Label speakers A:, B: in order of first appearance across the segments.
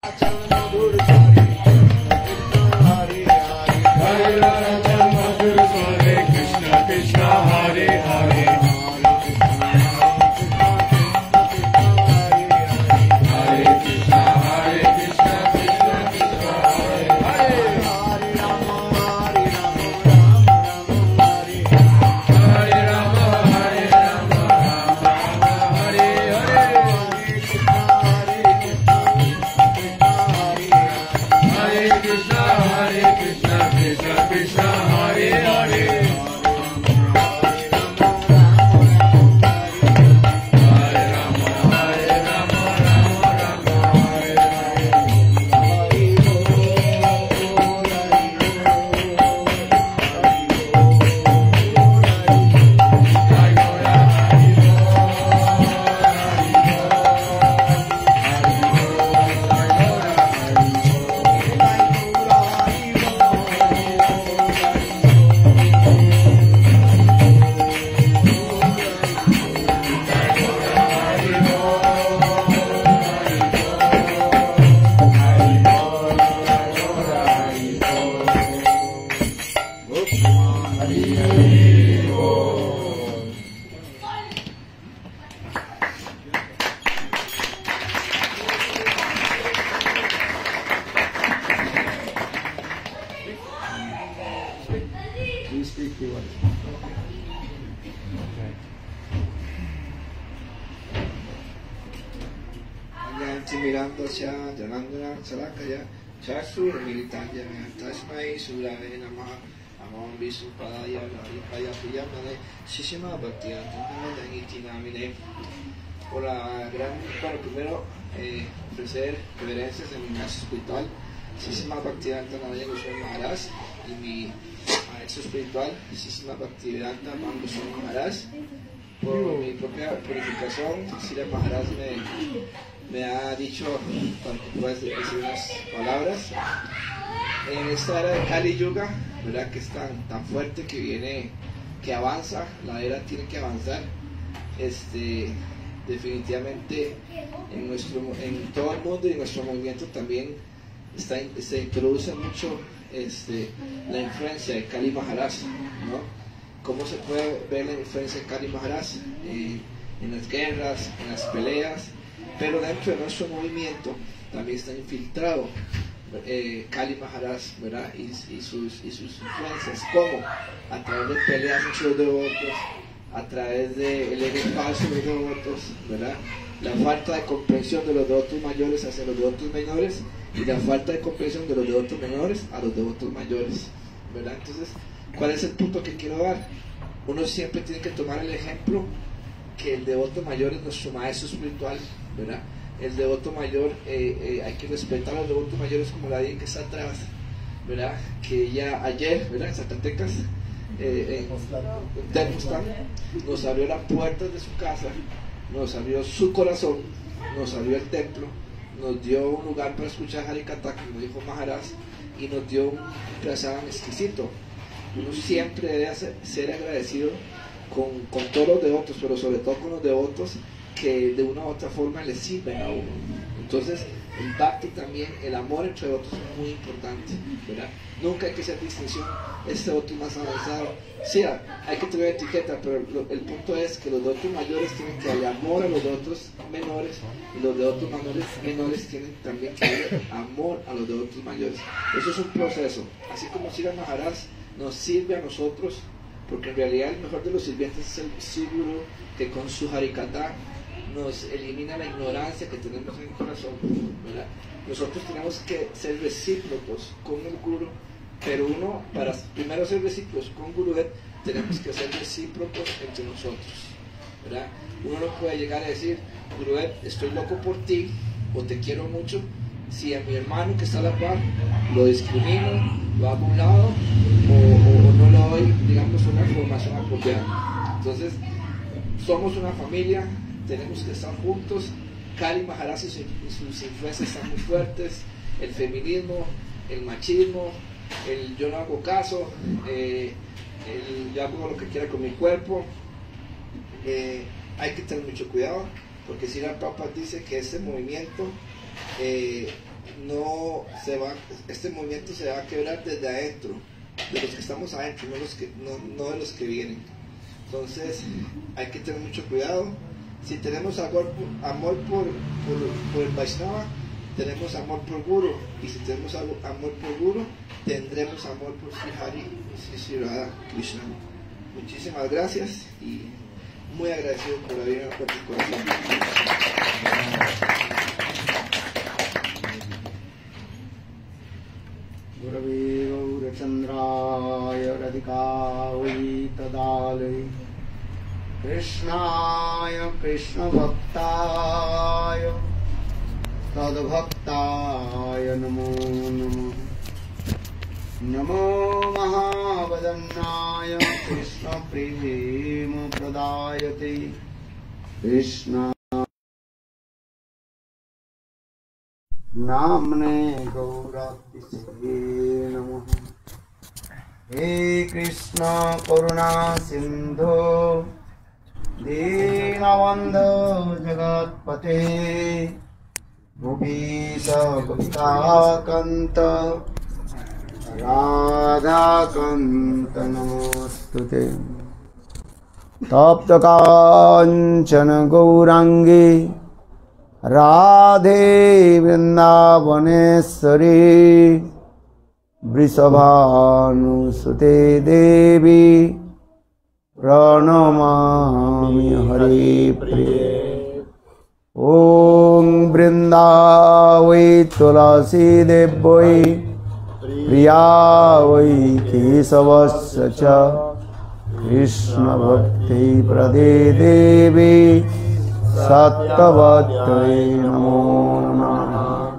A: mirando hacia Janandana Salakaya Chasu Militanya Tasmai Sulae Namaha Amon Visupadaya Laripaya Piyamane Shishima Bhaktiyantanamana Itinamine. Hola, bueno, primero ofrecer reverencias en mi maestro espiritual Shishima Bhaktiyantanamana Goswami Maharaj y mi maestro espiritual Shishima Bhaktivedanta Man Goswami Maharaj. Por mi propia purificación, Srila Maharaj me ha dicho para que puedas decir unas palabras. En esta era de Kali Yuga, ¿verdad? Que es tan fuerte que viene, que avanza, la era tiene que avanzar. Definitivamente en todo el mundo y en nuestro movimiento también se introduce mucho la influencia de Kali Maharaj, ¿no? ¿Cómo se puede ver la influencia de Kali Maharaj en las guerras, en las peleas? Pero dentro de nuestro movimiento también está infiltrado Kali Maharaj, ¿verdad? Y sus influencias, ¿cómo? A través de peleas entre los devotos, a través del ego falso de los devotos, ¿verdad? La falta de comprensión de los devotos mayores hacia los devotos menores y la falta de comprensión de los devotos menores a los devotos mayores, ¿verdad? Entonces, ¿cuál es el punto que quiero dar? Uno siempre tiene que tomar el ejemplo que el devoto mayor es nuestro maestro espiritual, ¿verdad? El devoto mayor, hay que respetar a los devotos mayores como la dije que está atrás, ¿verdad? Que ya ayer, ¿verdad? En Zacatecas, en Tepoztlán, nos abrió las puertas de su casa, nos abrió su corazón, nos abrió el templo, nos dio un lugar para escuchar Harikatha, como dijo Maharaj, y nos dio un prasad exquisito. Uno siempre debe ser agradecido con todos los devotos, pero sobre todo con los devotos que de una u otra forma le sirven a uno. Entonces, el bhakti también, el amor entre devotos es muy importante, ¿verdad? Nunca hay que hacer distinción, este devoto es más avanzado. Sí, hay que tener etiqueta, pero el punto es que los devotos mayores tienen que darle amor a los devotos menores y los devotos menores tienen también que darle amor a los devotos mayores. Eso es un proceso. Así como Srila Maharaj nos sirve a nosotros, porque en realidad el mejor de los sirvientes es el Siguru, que con su Harikatha nos elimina la ignorancia que tenemos en el corazón, ¿verdad? Nosotros tenemos que ser recíprocos con el Guru, pero para primero ser recíprocos con Gurudev, tenemos que ser recíprocos entre nosotros, ¿verdad? Uno no puede llegar a decir, Gurudev, estoy loco por ti, o te quiero mucho, si a mi hermano que está a la par lo discrimino, lo hago a un lado, o no le doy, digamos, una formación apropiada. Entonces, somos una familia, tenemos que estar juntos. Kali Maharaj y sus influencias están muy fuertes, el feminismo, el machismo, el yo no hago caso, yo hago lo que quiera con mi cuerpo. Hay que tener mucho cuidado, porque Srila Prabhupada dice que este movimiento no se va, este movimiento se va a quebrar desde adentro, de los que estamos adentro, no de los que vienen. Entonces hay que tener mucho cuidado. Si tenemos amor por el Vaishnava, tenemos amor por Guru, y si tenemos amor por Guru, tendremos amor por Sri Hari y Sri Radha Krishna. Muchísimas gracias y muy agradecido por haber abierto tu corazón.
B: Gurave Gaurachandraya Radhikavai Tadalai Krishnaya Krishna Bhaktaya Tadbhaktaya Namo Namo Namo Mahavadannaya Krishna Prema Pradayate Krishna Namne Gaurati Namo He Krishna Karuna Sindhu Dinabandhu Jagatpate Gopisa Gopika Kanta Radha Kanta Namostute Tapta Kanchana Gaurangi Radhe Vrindavaneshwari Vrisabhanusute Devi Pranamami Hari Priye Om Vrindavai Tulasi Devai Priyavai Kesavasya Cha Krishna Bhakti Prade Devi Sattvattve Namo Namaha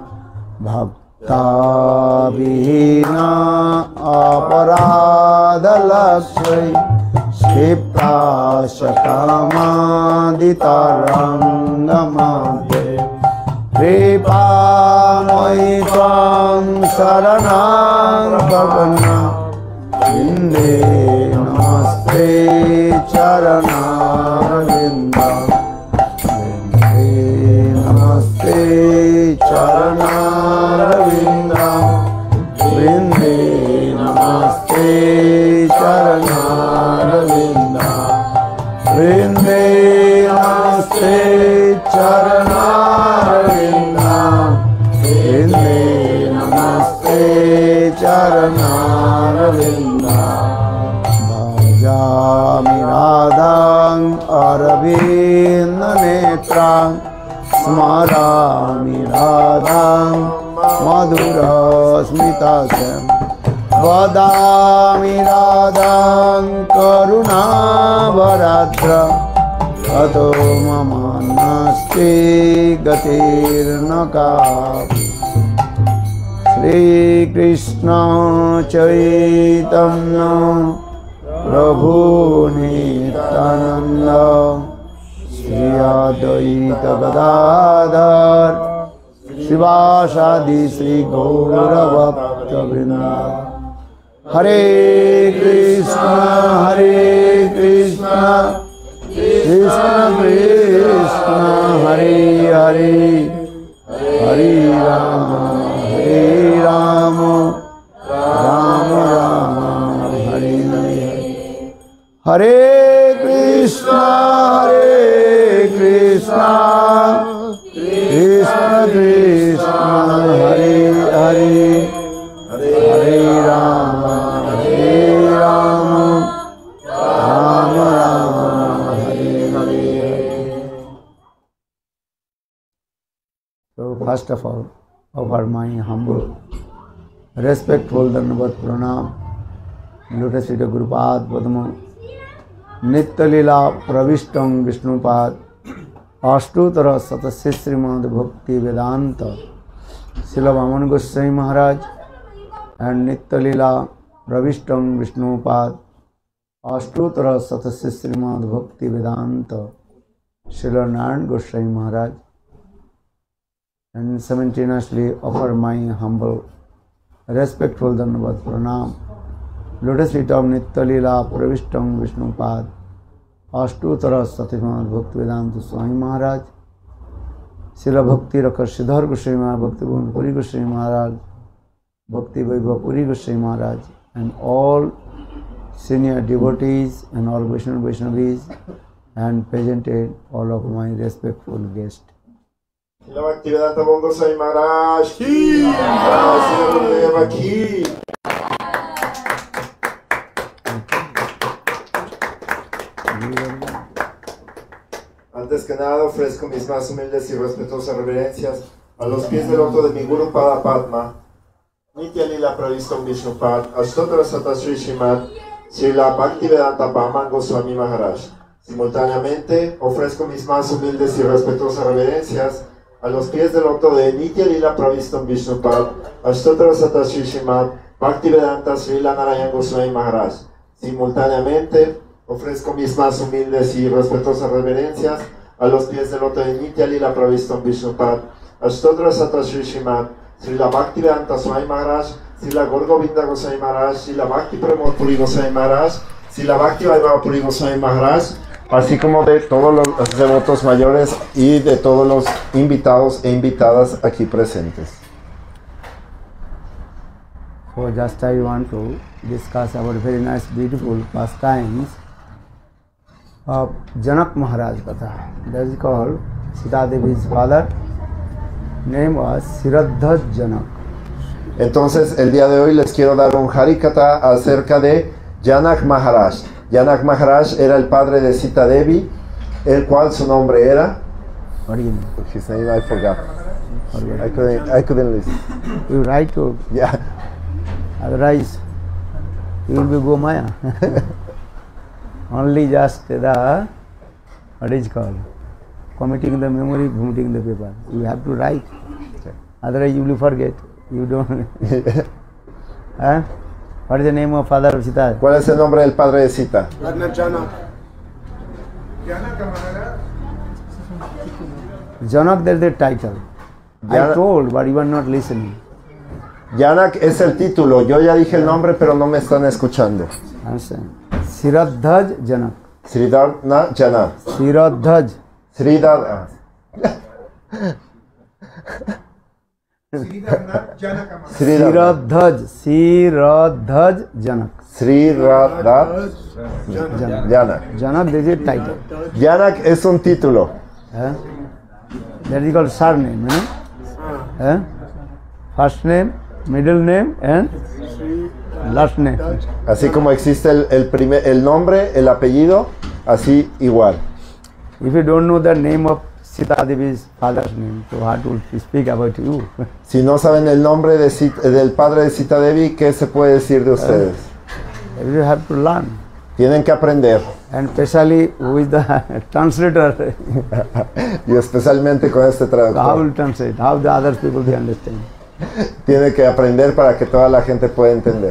B: Bhakta Vihina Aparadha Lakshai Shipta Shakamaditarangamate Kripa Tvam Saranam Bhavana Inde Namaste Charanarvinda Namaste Charanarvinda Vrinde Namaste Charanarvinda Vrinde Namaste Charanarvinda Vrinde Namaste Charanarvinda Bhajami Radham Aravinda Netram Smarami Radham Madhura Smitasam Vadami Radham Karuna Varadra Ato Mama Nasti Gatir Nakapi Shri Krishna Chaitanya Prabhu Nityananda Shri Advaita Gadadhar Shivasadi Shri Gaura Bhakta Vrinda Hare Krishna Krishna Krishna Hare Hare Hare Rama Rama Rama Hare Hare Hare Krishna Krishna Krishna Hare Hare Hare Rama Rama Rama Hare Hare. So first of all, offer my humble, respectful Dandavat Pranam, Lotus feet of Gurupad Padma, Nitya Lila Pravishtam Vishnupad, Ashtutara Satasya Srimad Bhakti Vedanta, Srila Vaman Goswami Maharaj, and Nitya Lila Pravishtam Vishnupad, Ashtutara Satasya Srimad Bhakti Vedanta, Srila Narayan Goswami Maharaj, and simultaneously offer my humble, respectful Dandavat Pranam, Lotus feet of Nitya Lila Pravishtam Vishnupad, Ashtutara Satimad Bhakti Vedanta Swami Maharaj, Srila Bhakti Rakshidhar Goswami Maharaj, Bhakti Bhuvan Puri Goswami Maharaj, Bhakti Vaibhav Puri Goswami Maharaj, and all senior devotees and all Vaishnavis, and presented all of my respectful guests.
C: Srila Bhaktivedanta Goswami Maharaj ki, Srila Gurudeva ki. Antes que nada ofrezco mis más humildes y respetuosas reverencias a los pies del loto de mi Guru Pada Padma, Nitya Lila Pravistam Vishnupad, Ashtotra Satasri Srimad, Srila Bhaktivedanta Bhaman Goswami Maharaj. Simultáneamente ofrezco mis más humildes y respetuosas reverencias a los pies del loto de Nitya Lila Pravistam Vishnupad, Ashtotra Satasri Srimad, Bhaktivedanta Srila Narayan Goswami Maharaj. Simultáneamente ofrezco mis más humildes y respetuosas reverencias a los pies del loto de Nitya Lila Pravistam Vishnupad, Ashtotra Satasri Srimad, Srila Bhaktivedanta Swami Maharaj, Srila Gaur Govinda Goswami Maharaj, Srila Bhakti Pramod Puri Goswami Maharaj, Srila Bhakti Vaibhava Puri Goswami Maharaj, así como de todos los devotos mayores y de todos los invitados e invitadas aquí presentes.
B: So just I want to discuss our very nice, beautiful pastimes of Janak Maharaj Katha. That is called Sita Devi's father. Name was Siradhaj Janak.
C: Entonces el día de hoy les quiero dar un Harikatha acerca de Janak Maharaj. Janak Maharaj era el padre de Sita Devi, el cual su nombre era...
B: What do you know?
C: His name I forgot. I couldn't listen.
B: You write to,
C: Yeah.
B: otherwise you will be Gomaya. Only just the, what is called, committing the memory, vomiting the paper. You have to write. Otherwise you will forget. You don't. Huh? What is the name of father of Sita?
C: ¿Cuál es el nombre del padre de Sita?
B: Janak, that is the title. I told, but you are not listening.
C: Janak es el título. Yo ya dije el nombre, pero no me están escuchando.
B: Understand? Siradhaj Janak.
C: Sridharna Janak.
B: Siradhaj.
C: Sridharna.
B: Siradhaj. Siradhaj Janak.
C: Sridharna Janak.
B: Janak, that is a title.
C: Janak es un título.
B: That is called surname, you know? First name, middle name, and last name.
C: Así como existe el nombre, el apellido, así igual.
B: If you don't know the name of Sita Devi's father's name, so how to speak about you?
C: Si no saben el nombre del padre de Sita Devi, ¿qué se puede decir de ustedes?
B: You have to learn.
C: Tienen que aprender.
B: And especially with the translator.
C: Y especialmente con este
B: How
C: traductor.
B: will translate? How the other people they understand?
C: Tiene que aprender para que toda la gente pueda entender.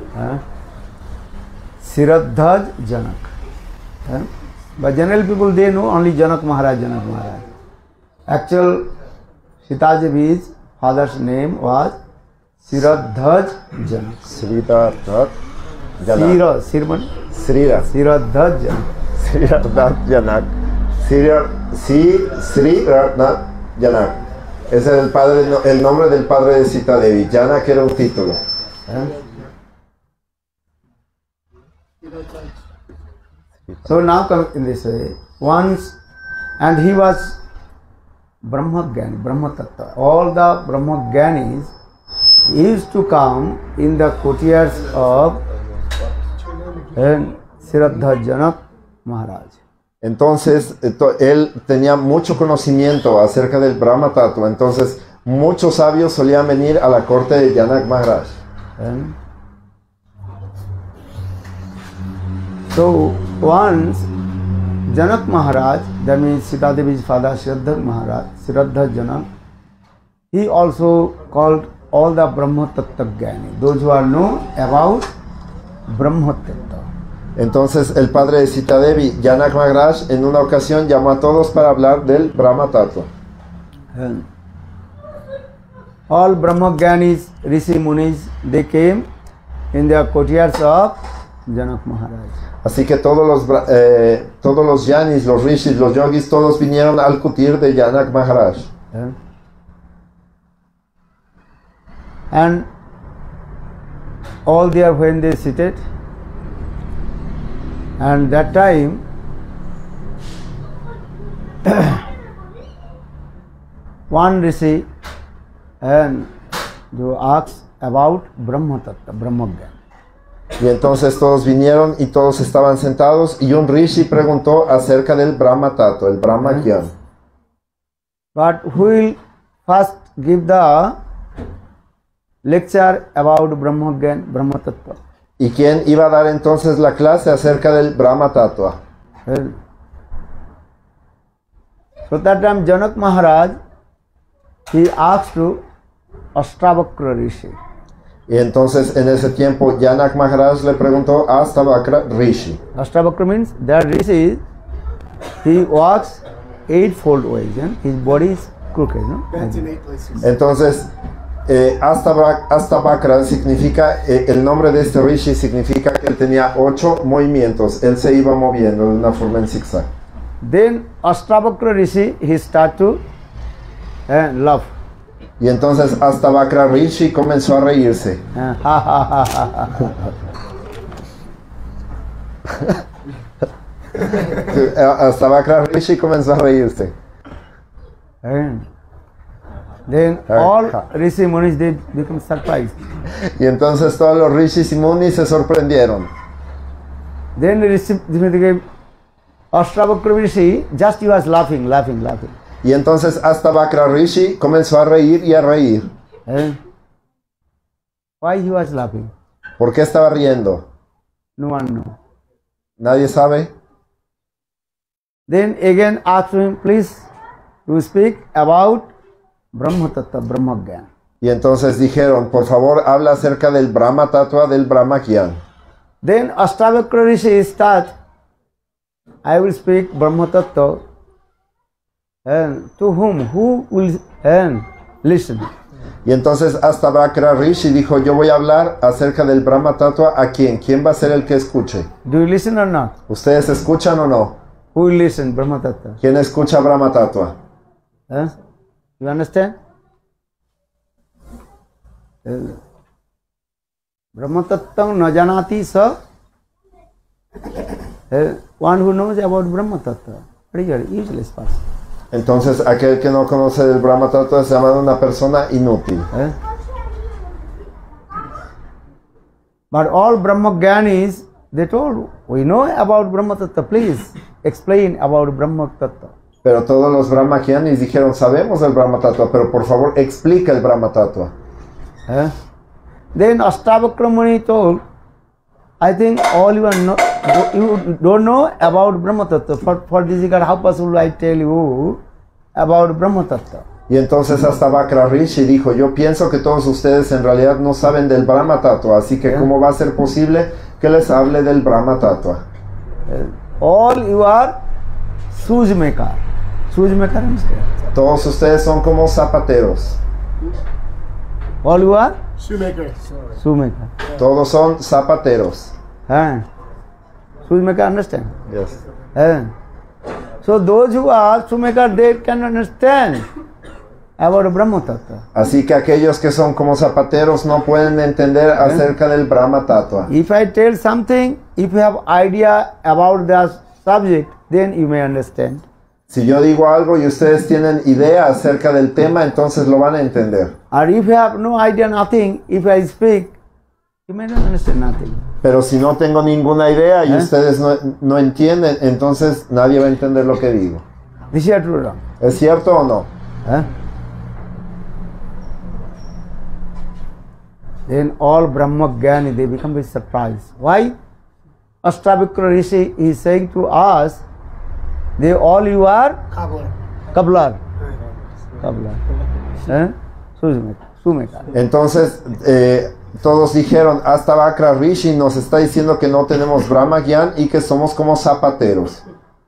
B: Siradhaj Janak. But general people, they know only Janak Maharaj, Janak Maharaj. Actual Sita Devi's father's name was Siradhaj Janak.
C: Sridharna Janak.
B: Siradhaj Janak.
C: Sridharna Janak. Sridharna Janak. Ese es el nombre del padre de Sita Devi. Janak era un título.
B: So now come in this way. Once, and he was Brahmagyani, Brahma Tattva. All the Brahmagyanis used to come in the courtiers of Siradhaj Janak Maharaj.
C: Entonces, él tenía mucho conocimiento acerca del Brahma Tattva. Entonces, muchos sabios solían venir a la corte de Janak Maharaj.
B: So, once Janak Maharaj, that means Sita Devi's father, Siradhaj Maharaj, Siradhaj Janak, he also called all the Brahma Tattva Gyani, those who are known about Brahma Tattva.
C: Entonces, el padre de Sita Devi, Janak Maharaj, en una ocasión llamó a todos para hablar del Brahma Tattva.
B: All Brahmagyanis, Rishi Munis, they came in the courtiers of Janak Maharaj.
C: Así que todos los yanis, los rishis, los yogis, todos vinieron al kutir de Janak Maharaj.
B: And all there when they seated, and that time one rishi and who asks about Brahma Tattva, Brahma Gyan.
C: Y entonces todos vinieron y todos estaban sentados y un rishi preguntó acerca del Brahma Tattva, el Brahma Gyan.
B: But who will first give the lecture about Brahma Gyan, Brahma Tattva?
C: ¿Y quién iba a dar entonces la clase acerca del Brahma Tattva?
B: Well, so that time Janak Maharaj, he asked to Ashtavakra Rishi.
C: Y entonces en ese tiempo Janak Maharaj le preguntó a Ashtavakra Rishi.
B: Ashtavakra means that Rishi, he walks eightfold ways, and his body is crooked, no?
C: Entonces Ashtavakra significa, el nombre de este Rishi significa que él tenía 8 movimientos, él se iba moviendo de una forma en zigzag.
B: Then Ashtavakra Rishi, he start to laugh.
C: Y entonces Ashtavakra Rishi comenzó a reírse. Ashtavakra Rishi comenzó a reírse.
B: And then all Rishi Munis, they become surprised.
C: Y entonces todos los Rishis y Munis se sorprendieron.
B: Then Ashtavakra Rishi, just he was laughing.
C: Y entonces Ashtavakra Rishi comenzó a reír y a reír.
B: Why he was laughing?
C: ¿Por qué estaba riendo?
B: No one knows.
C: ¿Nadie sabe?
B: Then again asked him, please, to speak about Brahma Tattva, Brahma Gyan.
C: Y entonces dijeron, por favor, habla acerca del Brahma Tattva, del Brahma Gyan.
B: Then Ashtavakra Rishi start, I will speak Brahma Tattva. And to whom? Who will listen?
C: Y entonces Ashtavakra Rishi dijo, yo voy a hablar acerca del Brahma Tattva, ¿a quién? ¿Quién va a ser el que escuche?
B: Do you listen or not?
C: ¿Ustedes escuchan o no?
B: Who will listen Brahma Tattva?
C: ¿Quién escucha Brahma Tattva?
B: You understand? Brahma Tattva na janati sa. One who knows about Brahma Tattva, very useless person.
C: Entonces aquel que no conoce del Brahma Tattva se llama una persona inútil.
B: But all Brahma Gyanis, they told, we know about Brahma Tattva, please explain about Brahma Tattva.
C: Pero todos los Brahma Gyanis dijeron, sabemos del Brahma Tattva, pero por favor explica el Brahma Tattva.
B: Then Ashtavakra Muni told, I think all you don't know about Brahma Tattva. For this regard, how possible I tell you about Brahma Tattva?
C: Y entonces Ashtavakra Rishi dijo, yo pienso que todos ustedes en realidad no saben del Brahma Tattva, así que ¿cómo va a ser posible que les hable del Brahma Tattva?
B: All you are shoes maker. Shoes maker, understand?
C: Todos ustedes son como zapateros.
B: All you are?
D: Shoemaker.
B: Shoemaker.
C: Todos son zapateros.
B: Shoemaker, understand?
C: Yes.
B: So those who are shoemaker, they can understand about Brahma Tattva.
C: Así que aquellos que son como zapateros no pueden entender acerca del Brahma Tattva.
B: If I tell something, if you have idea about the subject, then you may understand.
C: Si yo digo algo y ustedes tienen idea acerca del tema, entonces lo van a entender.
B: Or if you have no idea, nothing, if I speak, you may not understand nothing.
C: Pero si no tengo ninguna idea y ustedes no entienden, entonces nadie va a entender lo que digo.
B: This is true or wrong?
C: ¿Es cierto o no?
B: Then all Brahma Gyani, they become very surprised. Why? Ashtavakra Rishi is saying to us, they all you are Kablar. Shoemaker.
C: Entonces todos dijeron, Ashtavakra Rishi nos está diciendo que no tenemos Brahma Gyan y que somos como zapateros.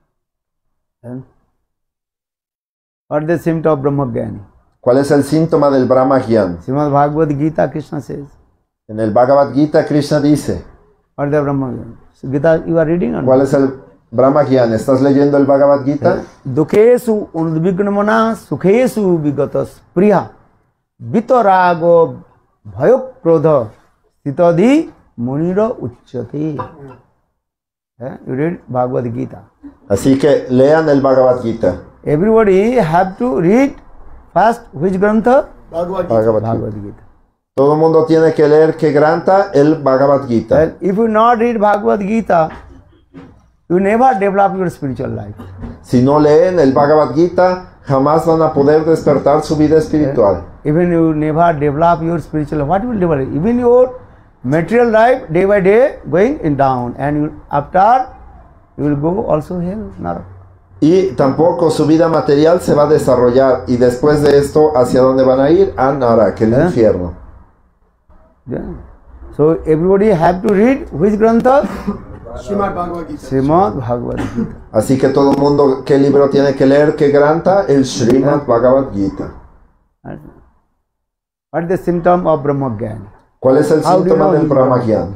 B: What is the symptom of Brahma Gyani?
C: ¿Cuál es el síntoma del Brahma Gyan?
B: Srimad Bhagavad Gita, Krishna says.
C: En el Bhagavad Gita, Krishna dice,
B: What is the Brahma Gyani? Gita, you are reading or
C: ¿cuál
B: not?
C: es el Brahma Gyan, ¿estás leyendo el Bhagavad Gita?
B: Dukhesu unudvignamana sukhesu vigatas priya vitarago bhayok krodha sitadi munira uchyate. You read Bhagavad Gita.
C: Así que lean el Bhagavad Gita.
B: Everybody have to read first which grantha? Bhagavad Gita.
C: Todo el mundo tiene que leer que granta el Bhagavad Gita.
B: And if you not read Bhagavad Gita, you never develop your spiritual life.
C: Si no leen el Bhagavad Gita, jamás van a poder despertar su vida espiritual.
B: Even you never develop your spiritual life, what will develop? Even your material life day by day going in down, and you, after you will go also hell, Nara.
C: Y tampoco su vida material se va a desarrollar. Y después de esto, ¿hacia dónde van a ir? A Nara, que el infierno.
B: Yeah. So everybody have to read which grantha?
D: Srimad Bhagavad Gita.
B: Srimad Bhagavad Gita.
C: Así que todo el mundo, ¿qué libro tiene que leer? ¿Qué granta? El Srimad Bhagavad Gita.
B: What is the symptom of Brahmagyan?
C: ¿Cuál es el
B: How do you
C: síntoma
B: know
C: del
B: he's
C: Brahmagyan?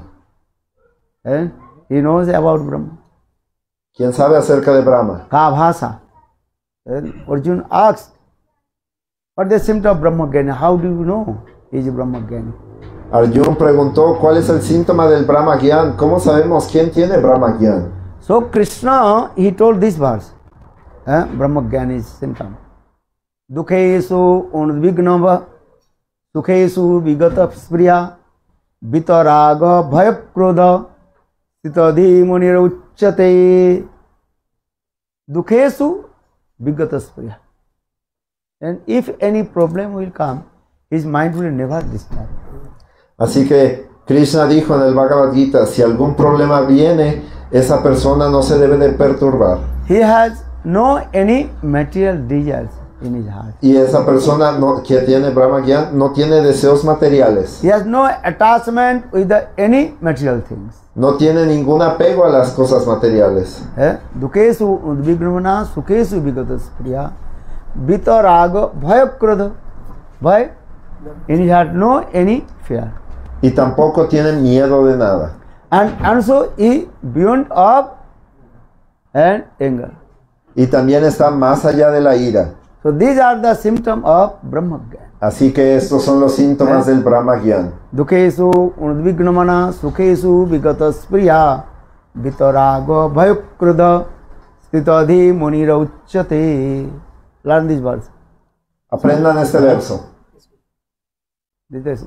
B: He knows about Brahma.
C: ¿Quién sabe acerca de Brahma?
B: Ka bhasa. Arjuna asked, what is the symptom of Brahmagyan? How do you know he is Brahmagyan?
C: Arjuna preguntó, ¿cuál es el síntoma del Brahmagyan? ¿Cómo sabemos quién tiene Brahmagyan?
B: So Krishna, he told this verse. Brahmagyan is symptom. Dukhesu unudvignava sukhesu vigata spriya vitaraga bhayakrodha sitadhi munira uchyate. Dukhesu vigata spriya. And if any problem will come, his mind will never disturb.
C: Así que Krishna dijo en el Bhagavad Gita, si algún problema viene, esa persona no se debe de perturbar.
B: He has no any material desires in his heart.
C: Y esa persona que tiene Brahmagyan no tiene deseos materiales.
B: He has no attachment with any material things.
C: No tiene ningún apego a las cosas materiales.
B: Dukesu udvignamana sukesu vigatas priya vitaraga bhayakrodha. Bhay? In his heart no any fear.
C: Y tampoco tiene miedo de nada.
B: And also he beyond of and anger.
C: Y también está más allá de la ira.
B: So these are the symptoms of Brahmagyan.
C: Así que estos son los síntomas del Brahmagyan.
B: Dukesu udvignamana sukesu vigatas priya vitaraga bhayakrodha stitadhi munira uchyate. Learn this verse.
C: Aprendan este verso.
B: This is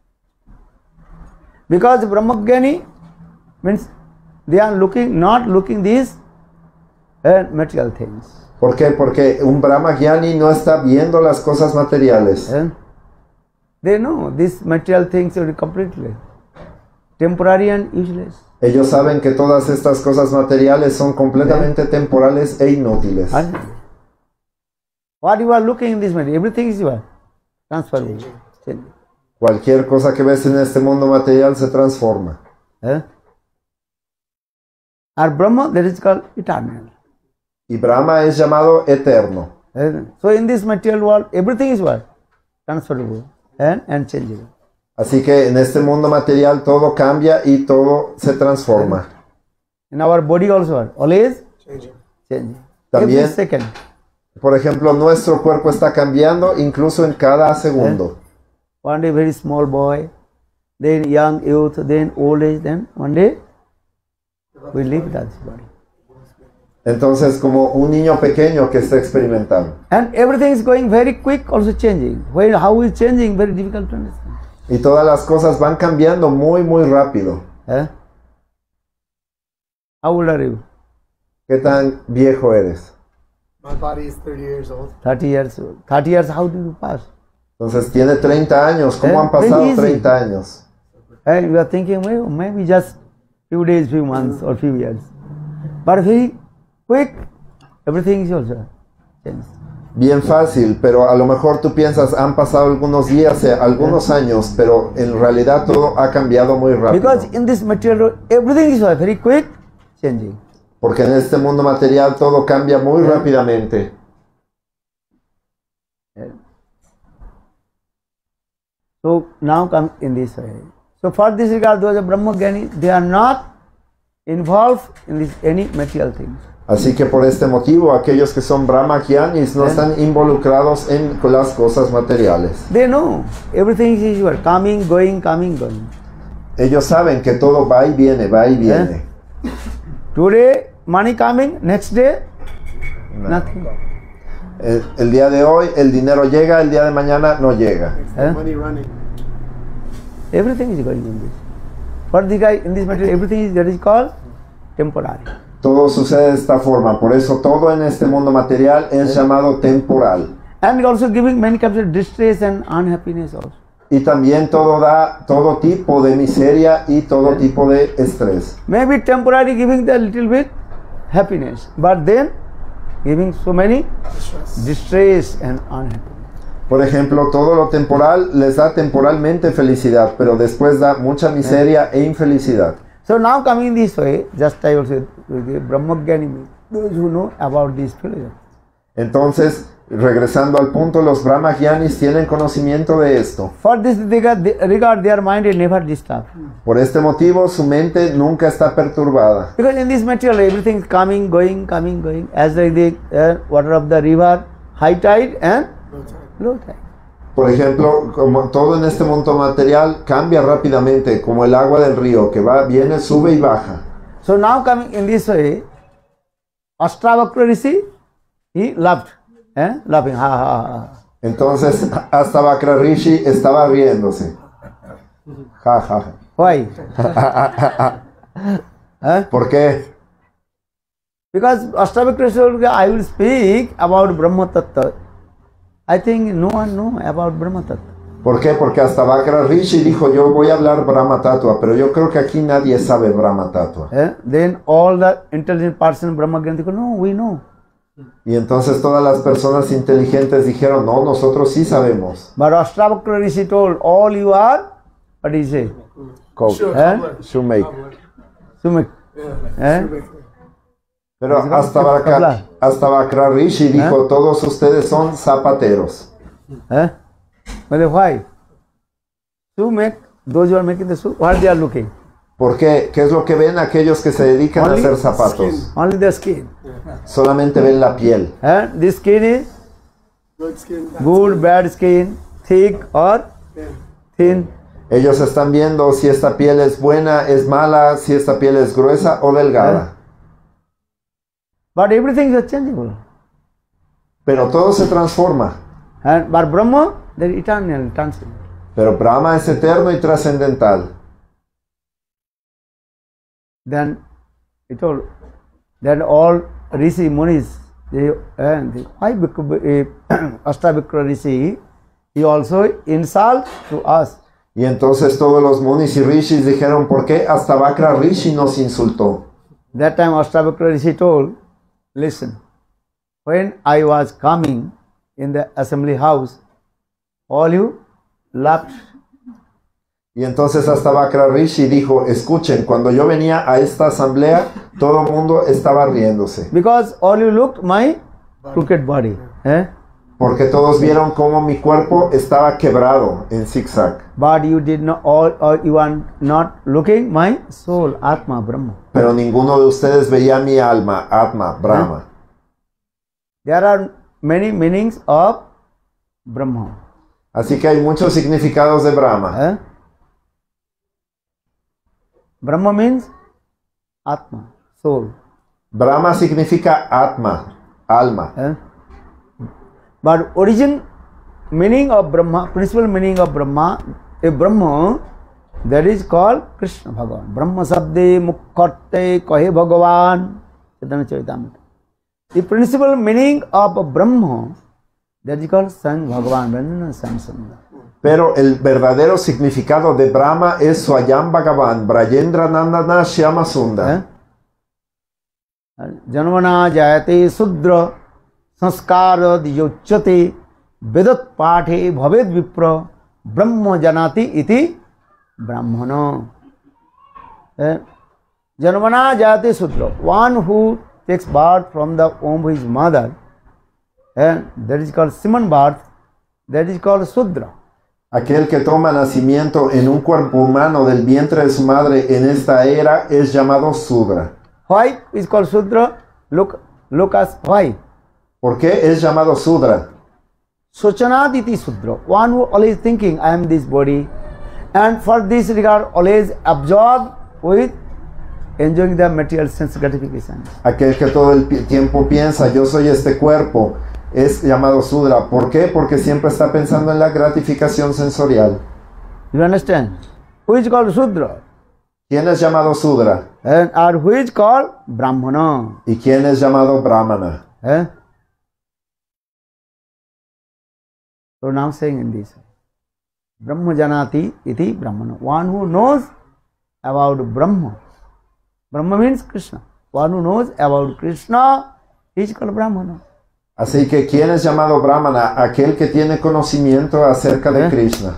B: because Brahmagyani means they are not looking these material things.
C: ¿Por qué? Porque un Brahmagyani no está viendo las cosas materiales.
B: They know these material things are completely temporary and useless.
C: Ellos saben que todas estas cosas materiales son completamente temporales e inútiles.
B: And what you are looking in this material, everything is transferable. Changing.
C: Cualquier cosa que ves en este mundo material se transforma.
B: Or Brahma, that is called eternal.
C: Y Brahma es llamado eterno.
B: So in this material world, everything is transferable and changeable.
C: Así que en este mundo material todo cambia y todo se transforma.
B: In our body also, always changing.
C: También,
B: every second.
C: Por ejemplo, nuestro cuerpo está cambiando incluso en cada segundo.
B: One day very small boy, then young youth, then old age, then one day we leave that body.
C: Entonces, como un niño pequeño que está experimentando.
B: And everything is going very quick, also changing. How is changing? Very difficult to understand.
C: Y todas las cosas van cambiando muy, muy rápido.
B: How old are you?
C: ¿Qué tan viejo eres?
D: My body is 30 years old.
B: 30 years old. 30 years, how do you pass?
C: Entonces tiene 30 años. ¿Cómo han
B: Very
C: pasado
B: easy.
C: 30 años?
B: And you are thinking, well, maybe just few days, few months, or few years. But very quick, everything is also changed.
C: Bien fácil, pero a lo mejor tú piensas, han pasado algunos días, algunos años, pero en realidad todo ha cambiado muy rápido.
B: Because in this material world, everything is very quick, changing.
C: Porque en este mundo material todo cambia muy rápidamente.
B: So now come in this way. So for this regard, those of Brahmagyani, they are not involved in this, any material things.
C: Así que por este motivo, aquellos que son brahmagyanis no están involucrados con las cosas materiales.
B: They know everything is usual, coming, going, coming, going.
C: Ellos saben que todo va y viene, va y viene.
B: Today, money coming, next day, nothing.
C: El día de hoy, el dinero llega, el día de mañana no llega.
D: Money running.
B: Everything is going in this. For the guy in this material, everything is that is called temporary.
C: Todo sucede de esta forma, por eso todo en este mundo material es llamado temporal.
B: And also giving many kinds of distress and unhappiness also.
C: Y también todo da todo tipo de miseria y todo tipo de estrés.
B: Maybe temporary giving the little bit happiness, but then giving so many distress and unhappiness.
C: Por ejemplo, todo lo temporal les da temporalmente felicidad, pero después da mucha miseria e infelicidad.
B: So now coming this way, just I also the Brahmagyani, those who know about this philosophy.
C: Entonces, regresando al punto, los brahmagyanis tienen conocimiento de esto.
B: For this regard their mind is never disturbed.
C: Por este motivo, su mente nunca está perturbada.
B: Because in this material everything is coming, going, as like the water of the river, high tide and low tide.
C: Por ejemplo, como todo en este mundo material cambia rápidamente, como el agua del río, que va, viene, sube y baja.
B: So now coming in this way, Ashtavakra Rishi, he laughed, laughing, ha ha ha.
C: Entonces, hasta Vakra Rishi estaba riéndose. Ja, ja, ja.
B: Why?
C: ¿Por qué?
B: Because Ashtavakra Rishi, I will speak about Brahma Tattva. I think no one know about Brahma Tattva.
C: ¿Por qué? Porque hasta Vakra Rishi dijo, yo voy a hablar Brahma Tattva, pero yo creo que aquí nadie sabe Brahma Tattva.
B: Then all the intelligent person Brahma Gyanti go, no, we know.
C: Y entonces todas las personas inteligentes dijeron, no, nosotros sí sabemos.
B: But Ashtavakra Rishi told, all you are, what he say?
C: Shoemaker.
B: Sumek.
C: Pero hasta Vakra Rishi dijo, todos ustedes son zapateros.
B: But why? Sumek, those who are making the shoe, what they are looking?
C: ¿Por qué? ¿Qué es lo que ven aquellos que se dedican a hacer zapatos?
B: Only the skin.
C: Solamente ven la piel.
B: This skin is
D: Good skin.
B: good, bad skin, thick or thin.
C: Ellos están viendo si esta piel es buena, es mala, si esta piel es gruesa o delgada.
B: But everything is changeable.
C: Pero todo se transforma.
B: But Brahma, they are eternal, transcendent.
C: Pero Brahma es eterno y trascendental.
B: Then he told that all Rishi Munis, why Ashtavakra Rishi, he also insult to us.
C: Y entonces todos los munis y rishis dijeron, ¿por qué hasta Vakra Rishi nos insultó?
B: That time Ashtavakra Rishi told, listen, when I was coming in the assembly house, all you laughed.
C: Y entonces hasta Vakra Rishi dijo, escuchen, cuando yo venía a esta asamblea, todo el mundo estaba riéndose.
B: Because all you looked my crooked body.
C: Porque todos vieron cómo mi cuerpo estaba quebrado en zigzag.
B: But you did not, or you are not looking my soul, Atma, Brahma.
C: Pero ninguno de ustedes veía mi alma, Atma, Brahma.
B: There are many meanings of Brahma.
C: Así que hay muchos significados de Brahma.
B: Brahma means Atma, soul.
C: Brahma significa Atma, alma.
B: But origin meaning of Brahma, principal meaning of Brahma, a Brahma, that is called Krishna Bhagavan. Brahma Sabde Mukharte Kahe Bhagavan. Chaitanya Charitamrita. The principal meaning of Brahma, that is called Sang Bhagavan, Brahma Samsanga.
C: Pero el verdadero significado de Brahma es Swayam Bhagavan, Brajendra Nandana Shyama Sundar.
B: Janmana Jayate Sudra Sanskara Diyochate Vedat Pathe Bhaved Vipra Brahma Janati Iti Brahmana. Janmana Jayate Sudra, one who takes birth from the womb of his mother, that is called Siman birth, that is called Sudra.
C: Aquel que toma nacimiento en un cuerpo humano del vientre de su madre en esta era es llamado Sudra.
B: Why is called Sudra? Look us why.
C: ¿Por qué es llamado Sudra?
B: Sochanaditi Sudra. One who always thinking, I am this body. And for this regard, always absorbed with enjoying the material sense gratification.
C: Aquel que todo el tiempo piensa, yo soy este cuerpo, es llamado Sudra. ¿Por qué? Porque siempre está pensando en la gratificación sensorial.
B: You understand? Who is called Sudra?
C: ¿Quién es llamado Sudra?
B: Or who is called Brahmana?
C: ¿Y quién es llamado Brahmana?
B: So now saying in this, Brahma Janati iti Brahmana. One who knows about Brahma. Brahma means Krishna. One who knows about Krishna is called Brahmana.
C: Así que ¿quién es llamado Brahmana? Aquel que tiene conocimiento acerca de Krishna.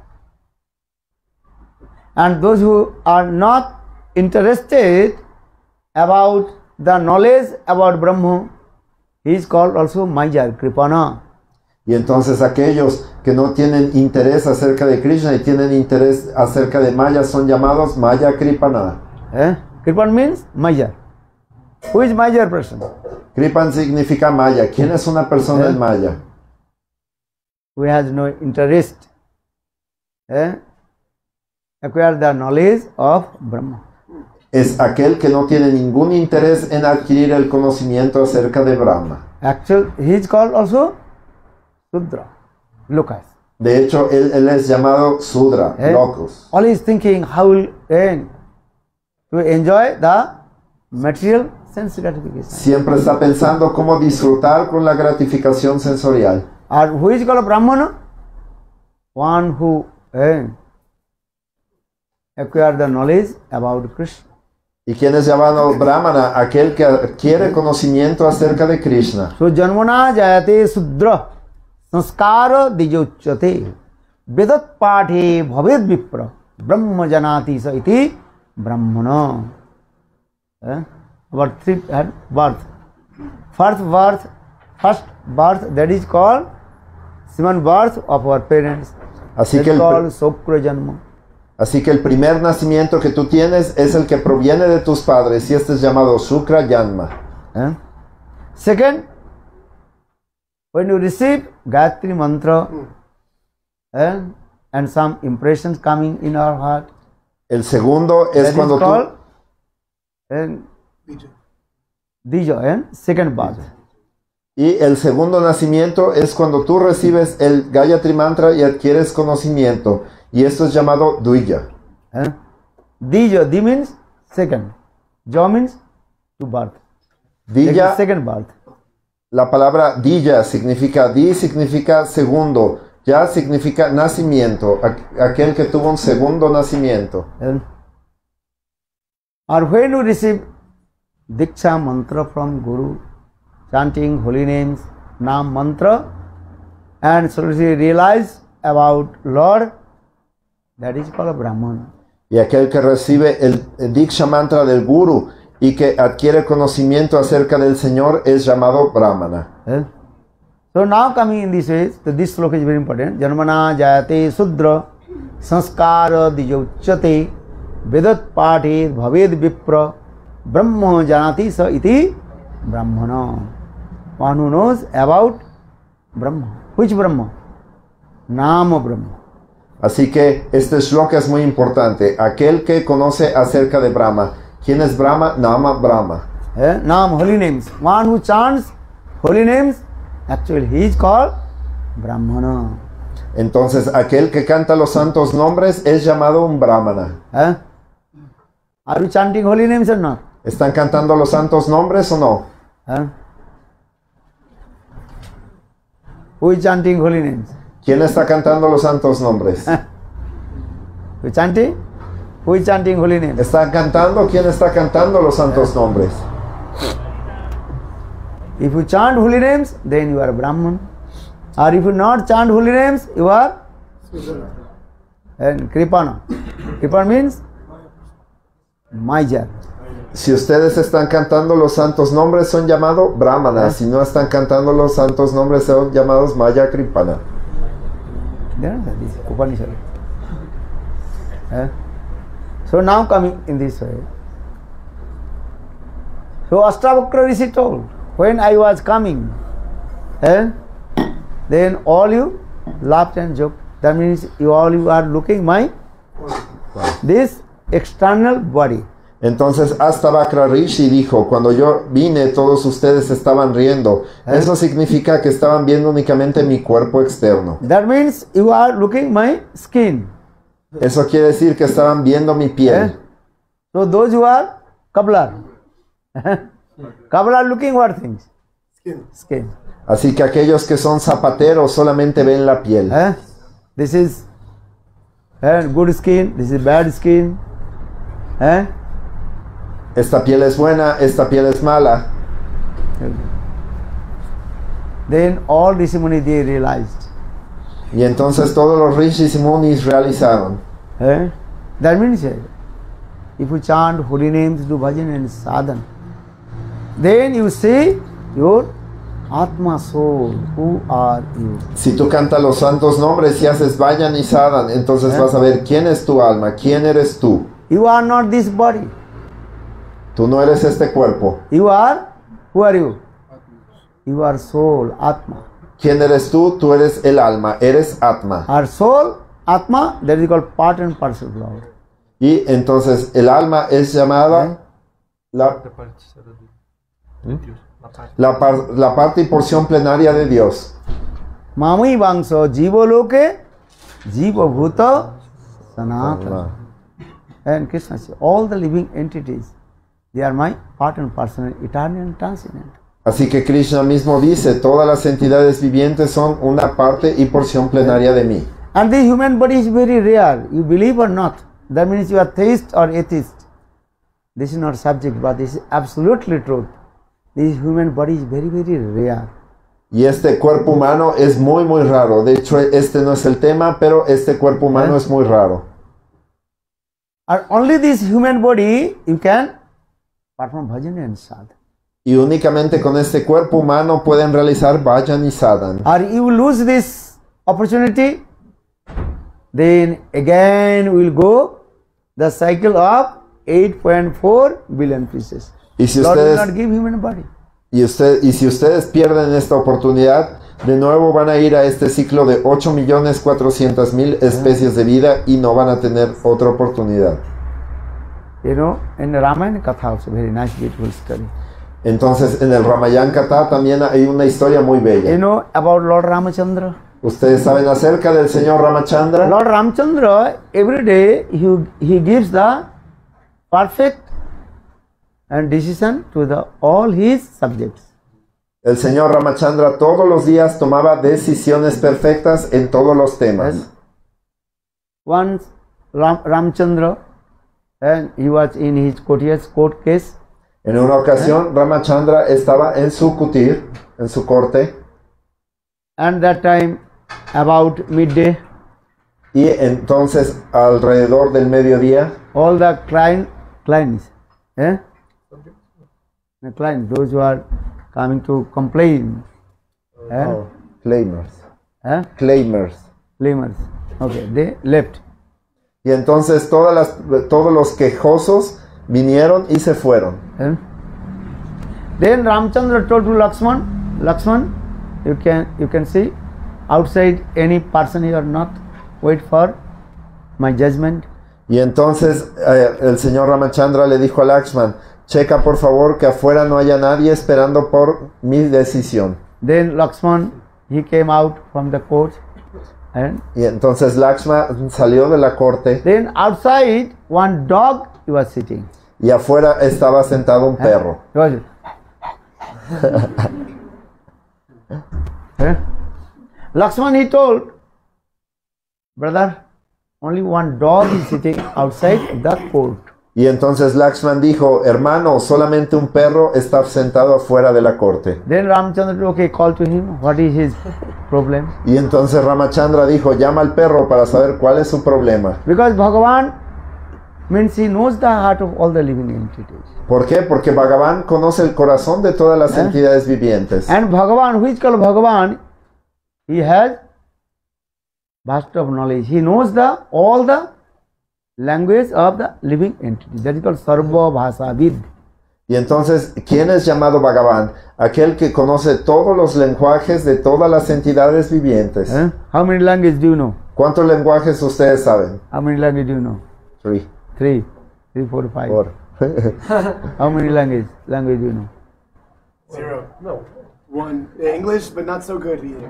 B: And those who are not interested about the knowledge about Brahma, he is called also Maya, Kripana.
C: Y entonces aquellos que no tienen interés acerca de Krishna y tienen interés acerca de Maya son llamados Maya Kripana.
B: Kripan means Maya. Who is Maya person?
C: Kripan significa Maya. ¿Quién es una persona en Maya?
B: Who has no interest. Acquire the knowledge of Brahma.
C: Es aquel que no tiene ningún interés en adquirir el conocimiento acerca de Brahma.
B: Actually, he is called also Sudra, Lucas.
C: De hecho, él es llamado Sudra, locus.
B: Always thinking how to enjoy the material sense gratification.
C: Siempre está pensando cómo disfrutar con la gratificación sensorial.
B: Or who is called Brahmana? One who acquire the knowledge about Krishna.
C: ¿Y quién es llamado Brahmana? Aquel que adquiere conocimiento acerca de Krishna.
B: So Janmana Jayate Sudra Sanskara Dijochate Vedat Pathe Bhaved Vipra Brahma Janati Sa iti Brahmana. About three birth. First birth, that is called Siman birth of our parents.
C: Así
B: That
C: que
B: is called Sokra Janma.
C: Así que el primer nacimiento que tú tienes es el que proviene de tus padres y este es llamado Shukra Janma.
B: Second, when you receive Gayatri Mantra and some impressions coming in our heart,
C: El segundo es
B: that
C: cuando
B: is called Dija, second birth.
C: Y el segundo nacimiento es cuando tú recibes el Gayatri Mantra y adquieres conocimiento. Y esto es llamado Dvija.
B: Dija, Di means second. Ja means to birth.
C: Dija,
B: Second birth.
C: la palabra Dija significa segundo. Ya significa nacimiento. Aquel que tuvo un segundo nacimiento.
B: Or when you receive Diksha Mantra from Guru, chanting holy names, Nam Mantra, and slowly realize about Lord, that is called a Brahman.
C: Y aquel que recibe el Diksha Mantra del Guru y que adquiere conocimiento acerca del Señor es llamado Brahmana.
B: So now coming in this way, so this sloka is very important. Janmana Jayate Sudra Sanskara Dijochate Vedat Pathe Bhaved Vipra Brahma Janati Sa iti Brahmana. One who knows about Brahma. Which Brahma? Nama Brahma.
C: Así que este shloka es muy importante. Aquel que conoce acerca de Brahma. ¿Quién es Brahma? Nama Brahma.
B: Nam, holy names. One who chants holy names, actually he is called Brahmana.
C: Entonces aquel que canta los santos nombres es llamado un Brahmana.
B: Are you chanting holy names or not?
C: ¿Están cantando los santos nombres o no?
B: Who is chanting holy names?
C: ¿Quién está cantando los santos nombres?
B: You chanting? Who is chanting holy names?
C: ¿Están cantando? ¿Quién está cantando los santos nombres?
B: If you chant holy names, then you are Brahman. Or if you not chant holy names, you are Kripana. Kripana means Maya.
C: Si ustedes están cantando los santos nombres son llamados Brahmanas. Si no están cantando los santos nombres son llamados Maya Kripana.
B: There are these Upanishad. So now coming in this way. So Astavakra Rishi told, when I was coming, then all you laughed and joked. That means you are looking my this external body.
C: Entonces Astavakra Rishi dijo, cuando yo vine todos ustedes estaban riendo. Eso significa que estaban viendo únicamente mi cuerpo externo.
B: That means you are looking my skin.
C: Eso quiere decir que estaban viendo mi piel.
B: So those who are cobbler. Cobbler looking what things? Skin.
C: Así que aquellos que son zapateros solamente ven la piel.
B: This is good skin, this is bad skin.
C: Esta piel es buena, esta piel es mala.
B: Then all Rishi Muni they realized.
C: Y entonces todos los rishis y munis realizaron.
B: That means if you chant holy names, do bhajan and sadhan, then you see your Atma soul, who are you?
C: Si tú cantas los santos nombres y haces vayan y sadhan, entonces vas a ver quién es tu alma, quién eres tú.
B: You are not this body.
C: Tú no eres este cuerpo.
B: You are, who are you? You are soul, Atma.
C: ¿Quién eres tú? Tú eres el alma, eres Atma.
B: Our soul, Atma, that is called part and parcel of Lord.
C: Y entonces el alma es llamada la parte y porción plenaria de Dios.
B: Mami Vangso Jiva Loke Jiva Bhuta Sanatana. And Krishna says, all the living entities, they are my part and parcel, eternal and transcendent.
C: Así que Krishna mismo dice, todas las entidades vivientes son una parte y porción plenaria de mí.
B: And the human body is very rare, you believe or not. That means you are theist or atheist. This is not subject, but this is absolutely truth. This human body is very, very rare.
C: Y este cuerpo humano es muy, muy raro. De hecho, este no es el tema, pero este cuerpo humano es muy raro.
B: And only this human body you can perform bhajan and sadhana.
C: Y únicamente con este cuerpo humano pueden realizar vayan y sadhan.
B: Or you lose this opportunity, then again will go the cycle of 8.4 billion pieces.
C: Y si
B: Lord will
C: ustedes,
B: not give human body.
C: y si ustedes pierden esta oportunidad, de nuevo van a ir a este ciclo de 8.400.000 especies de vida y no van a tener otra oportunidad.
B: You know, in the Ramayana Katha also, very nice, beautiful story.
C: Entonces, en el Ramayana Katha también hay una historia muy
B: You
C: bella.
B: know about Lord Ramachandra?
C: ¿Ustedes saben acerca del señor Ramachandra?
B: Lord Ramachandra, every day he gives the perfect and decision to all his subjects.
C: El señor Ramachandra todos los días tomaba decisiones perfectas en todos los temas.
B: Once Ramachandra, and he was in his court case.
C: En una ocasión, Ramachandra estaba en su kutir, en su corte,
B: And that time, about midday,
C: y entonces alrededor del mediodía,
B: all the clients, the clients, those who are coming to complain,
C: claimers,
B: claimers, okay, they left.
C: y entonces todos los quejosos vinieron y se fueron.
B: Then Ramchandra told to Lakshman, you can see outside any person here or not, wait for my judgment.
C: Y entonces el señor Ramachandra le dijo a Lakshman, checa por favor que afuera no haya nadie esperando por mi decisión.
B: Then Lakshman, he came out from the court, and
C: Y entonces Lakshman salió de la corte
B: then outside one dog he was sitting.
C: y afuera estaba sentado un perro.
B: He was, Lakshman, he told, brother, only one dog is sitting outside the court.
C: Y entonces Lakshman dijo, hermano, solamente un perro está sentado afuera de la corte.
B: Then Ramchandra, okay, call to him, what is his problem?
C: Y entonces Ramachandra dijo, llama al perro para saber cuál es su problema.
B: Because Bhagavan means he knows the heart of all the living entities.
C: ¿Por qué? Porque Bhagavan conoce el corazón de todas las entidades vivientes.
B: And Bhagavan, who is called Bhagavan, he has vast of knowledge. He knows all the language of the living entity. That is called Sarva Bhasavid.
C: Y entonces, ¿quién es llamado Bhagavan? Aquel que conoce todos los lenguajes de todas las entidades vivientes.
B: How many languages do you know?
C: ¿Cuántos lenguajes ustedes saben?
B: How many languages do you know?
C: 3.
B: 3, 4, 5.
C: 4.
B: How many language do you know?
D: 0. No. 1. English, but not so good either.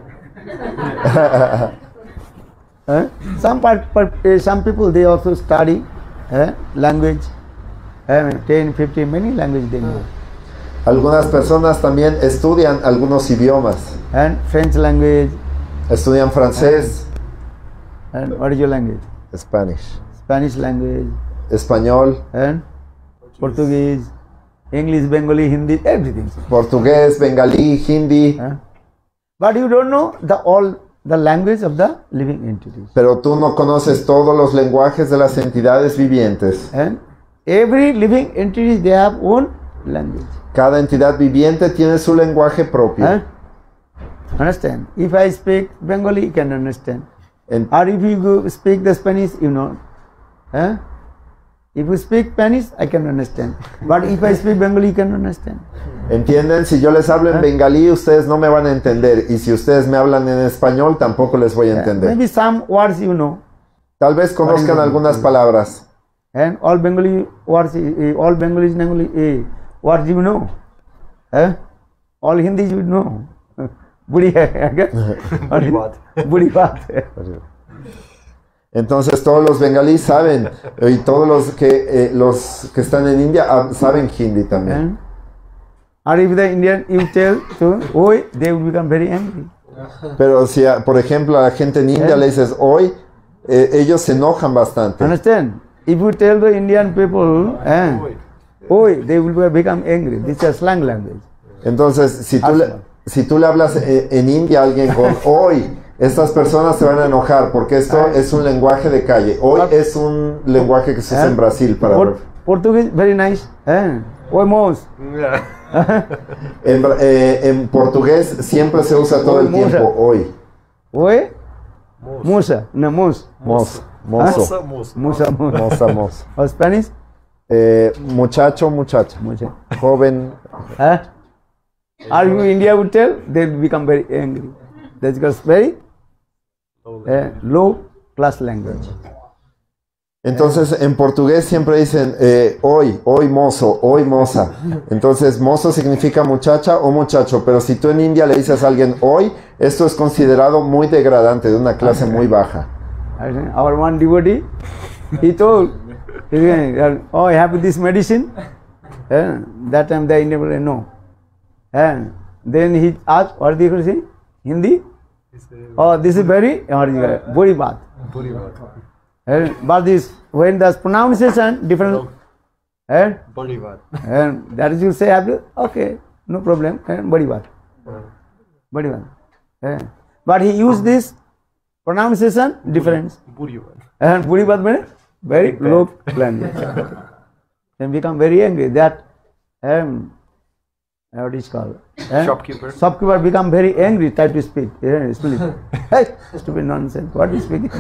B: Some people, they also study language. 10, 15, many languages they know.
C: Algunas personas también estudian algunos idiomas.
B: And French language.
C: Estudian francés.
B: And what is your language?
C: Spanish.
B: Spanish language.
C: Español.
B: And Portuguese, English, Bengali, Hindi, everything.
C: Portugués, bengalí, hindi.
B: But you don't know all the language of the living entities.
C: Pero tú no conoces todos los lenguajes de las entidades vivientes.
B: And every living entity, they have own language.
C: Cada entidad viviente tiene su lenguaje propio.
B: Understand? If I speak Bengali, you can understand. Or if you speak the Spanish, you know. If you speak Spanish, I can understand. But if I speak Bengali, you can understand.
C: ¿Entienden? Si yo les hablo en bengalí, ustedes no me van a entender. Y si ustedes me hablan en español, tampoco les voy a entender.
B: Maybe some words you know.
C: Tal vez conozcan algunas palabras.
B: And all Bengali words, all Bengalis words you know. All Hindi you know. Budi baat.
C: Entonces todos los bengalíes saben, y todos los que están en India saben hindi también.
B: Or if the Indian you tell to, oi, they will become very angry.
C: Pero si, por ejemplo, a la gente en India le dices hoy, ellos se enojan bastante.
B: Understand? If you tell the Indian people, oi, they will become angry. This is a slang language.
C: Entonces, si tú le hablas en India a alguien con hoy, estas personas se van a enojar porque esto es un lenguaje de calle. Hoy es un lenguaje que se usa en Brasil para
B: Portuguese, very nice. Oi, mos.
C: En portugués siempre se usa todo el tiempo hoy.
B: Oi, musa, no mos.
C: Mozo. Moza.
B: Or Spanish?
C: Muchacho, muchacha. Joven.
B: Or you India would tell, they will become very angry. That's because very low class language.
C: Entonces en portugués siempre dicen hoy mozo, hoy moza. Entonces mozo significa muchacha o muchacho, pero si tú en India le dices a alguien hoy, esto es considerado muy degradante, de una clase muy baja.
B: Our one devotee, he told, oh, I have this medicine. That time the Indian people no. And then he asked, what do you say? Hindi? Oh, this is very body bath. But this, when the pronunciation different,
E: body bath.
B: And that is you say, okay, no problem, body bath. Body bath. But he used this pronunciation difference.
E: Buri bath.
B: And body bath means very low language. And become very angry that what is called? Shopkeeper become very angry, try to speak. Hey, stupid nonsense, what is speaking?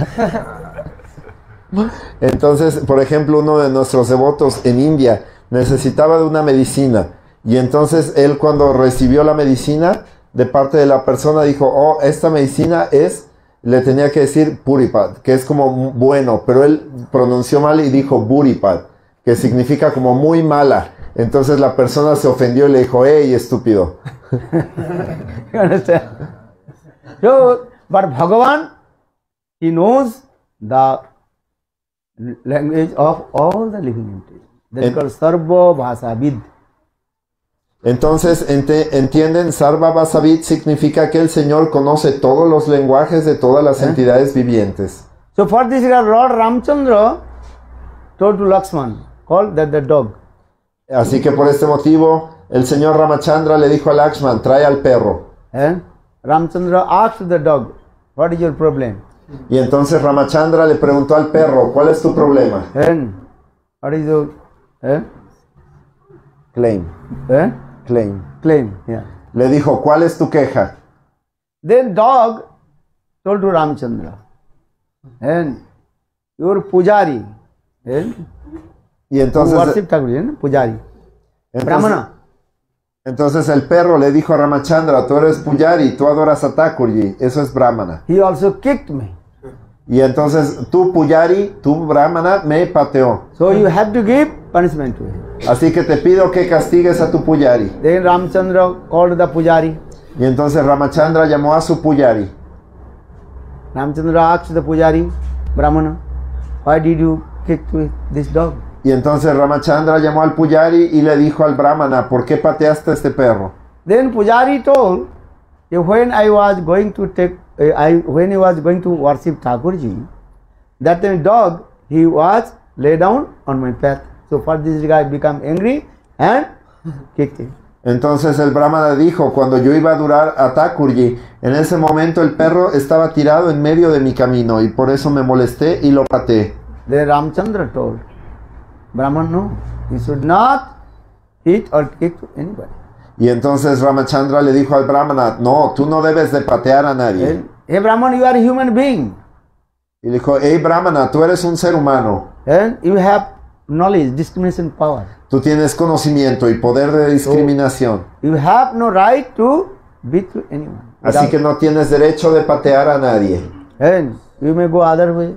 C: Entonces, por ejemplo, uno de nuestros devotos en India necesitaba de una medicina. Y entonces él, cuando recibió la medicina de parte de la persona, dijo, oh, esta medicina le tenía que decir Puripad, que es como bueno, pero él pronunció mal y dijo Buripad, que significa como muy mala. Entonces la persona se ofendió y le dijo, hey, estúpido.
B: You understand? So, but Bhagavan, he knows the language of all the living entities. That is called Sarva Bhasavid.
C: Entonces, ¿entienden? Sarva Bhasavid significa que el Señor conoce todos los lenguajes de todas las entidades vivientes.
B: So for this Lord Ramchandra told to Lakshman, called that the dog.
C: Así que por este motivo, el Señor Ramachandra le dijo a Lakshman, trae al perro.
B: Ramchandra asked the dog, what is your problem?
C: Y entonces Ramachandra le preguntó al perro, ¿cuál es tu problema?
B: What is your
C: Claim.
B: Claim, yeah.
C: Le dijo, ¿cuál es tu queja?
B: Then dog told to Ramchandra. And your pujari, and
C: Y
B: who
C: entonces,
B: worship Thakurji, and pujari, brahmana.
C: entonces el perro le dijo a Ramachandra, tú eres Pujari, tú adoras a Thakurji, eso es Brahmana.
B: He also kicked me.
C: Y entonces tú Pujari, tú Brahmana, me pateó.
B: So you have to give punishment to him.
C: Así que te pido que castigues a tu Pujari.
B: Then Ramchandra called the pujari.
C: Y entonces Ramachandra llamó a su Pujari.
B: Ramchandra asked the pujari, brahmana, why did you kick this dog?
C: Y entonces Ramachandra llamó al Pujari y le dijo al Brahmana, ¿por qué pateaste a este perro?
B: Then pujari told, when I was going to take, when he was going to worship Thakurji, that dog, he was lay down on my path. So for this guy become angry and kicked him.
C: Entonces el Brahmana dijo, cuando yo iba a adorar a Thakurji, en ese momento el perro estaba tirado en medio de mi camino y por eso me molesté y lo pateé.
B: Then Ramchandra told, Brahman, no, you should not hit or kick anybody.
C: Y entonces Ramachandra le dijo al Brahmana, no, tú no debes de patear a nadie.
B: Then, hey Brahman, you are a human being.
C: Y dijo, hey Brahmana, tú eres un ser humano.
B: And you have knowledge, discrimination power.
C: Tú tienes conocimiento y poder de discriminación.
B: You have no right to beat anyone.
C: Así que no tienes derecho de patear a nadie.
B: And you may go other way.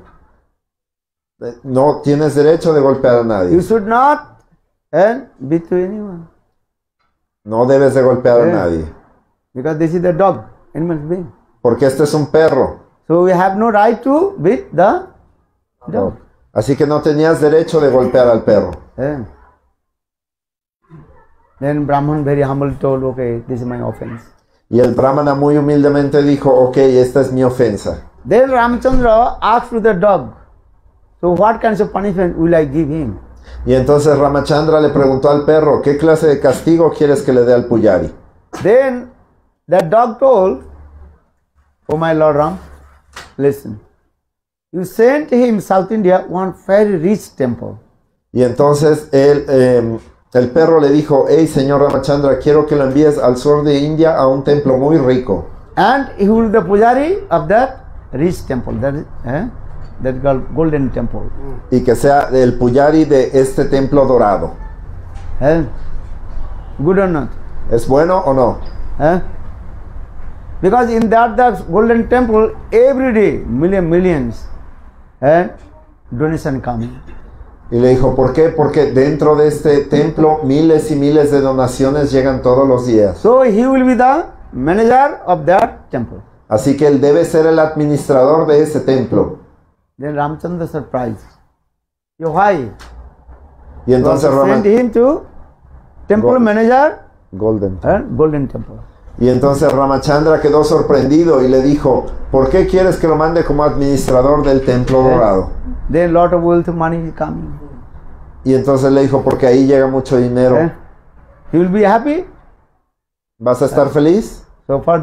C: No tienes derecho de golpear a
B: You
C: nadie.
B: should not and beat anyone.
C: No debes de golpear a nadie.
B: Because this is the dog, animal being.
C: Porque este es un perro.
B: So we have no right to beat the dog.
C: Así que no tenías derecho de golpear al perro.
B: And then Brahman very humble told, okay, this is my offense.
C: Y el Brahmana muy humildemente dijo, ok, esta es mi ofensa.
B: Then Ramchandra asked to the dog, so what kinds of punishment will I give him?
C: Y entonces Ramachandra le preguntó al perro, ¿qué clase de castigo quieres que le dé al Pujari?
B: Then the dog told, oh my Lord Ram, listen, you sent him South India one very rich temple.
C: Y entonces el perro le dijo, hey señor Ramachandra, quiero que lo envíes al sur de India a un templo muy rico.
B: And he will be the pujari of that rich temple, that golden temple.
C: Y que sea el Pujari de este templo dorado.
B: Good or not?
C: ¿Es bueno o no?
B: Because in that golden temple, every day, millions, donation coming.
C: Y le dijo, ¿por qué? Porque dentro de este templo miles y miles de donaciones llegan todos los días.
B: So he will be the manager of that temple.
C: Así que él debe ser el administrador de ese templo.
B: Then Ramchandra surprised. Why?
C: Y entonces
B: sent him to temple manager,
C: Golden.
B: golden temple.
C: Y entonces Ramachandra quedó sorprendido y le dijo, ¿por qué quieres que lo mande como administrador del templo dorado?
B: Then lot of wealth money is coming.
C: Y entonces le dijo, porque ahí llega mucho dinero.
B: He will be happy.
C: ¿Vas a estar feliz?
B: So for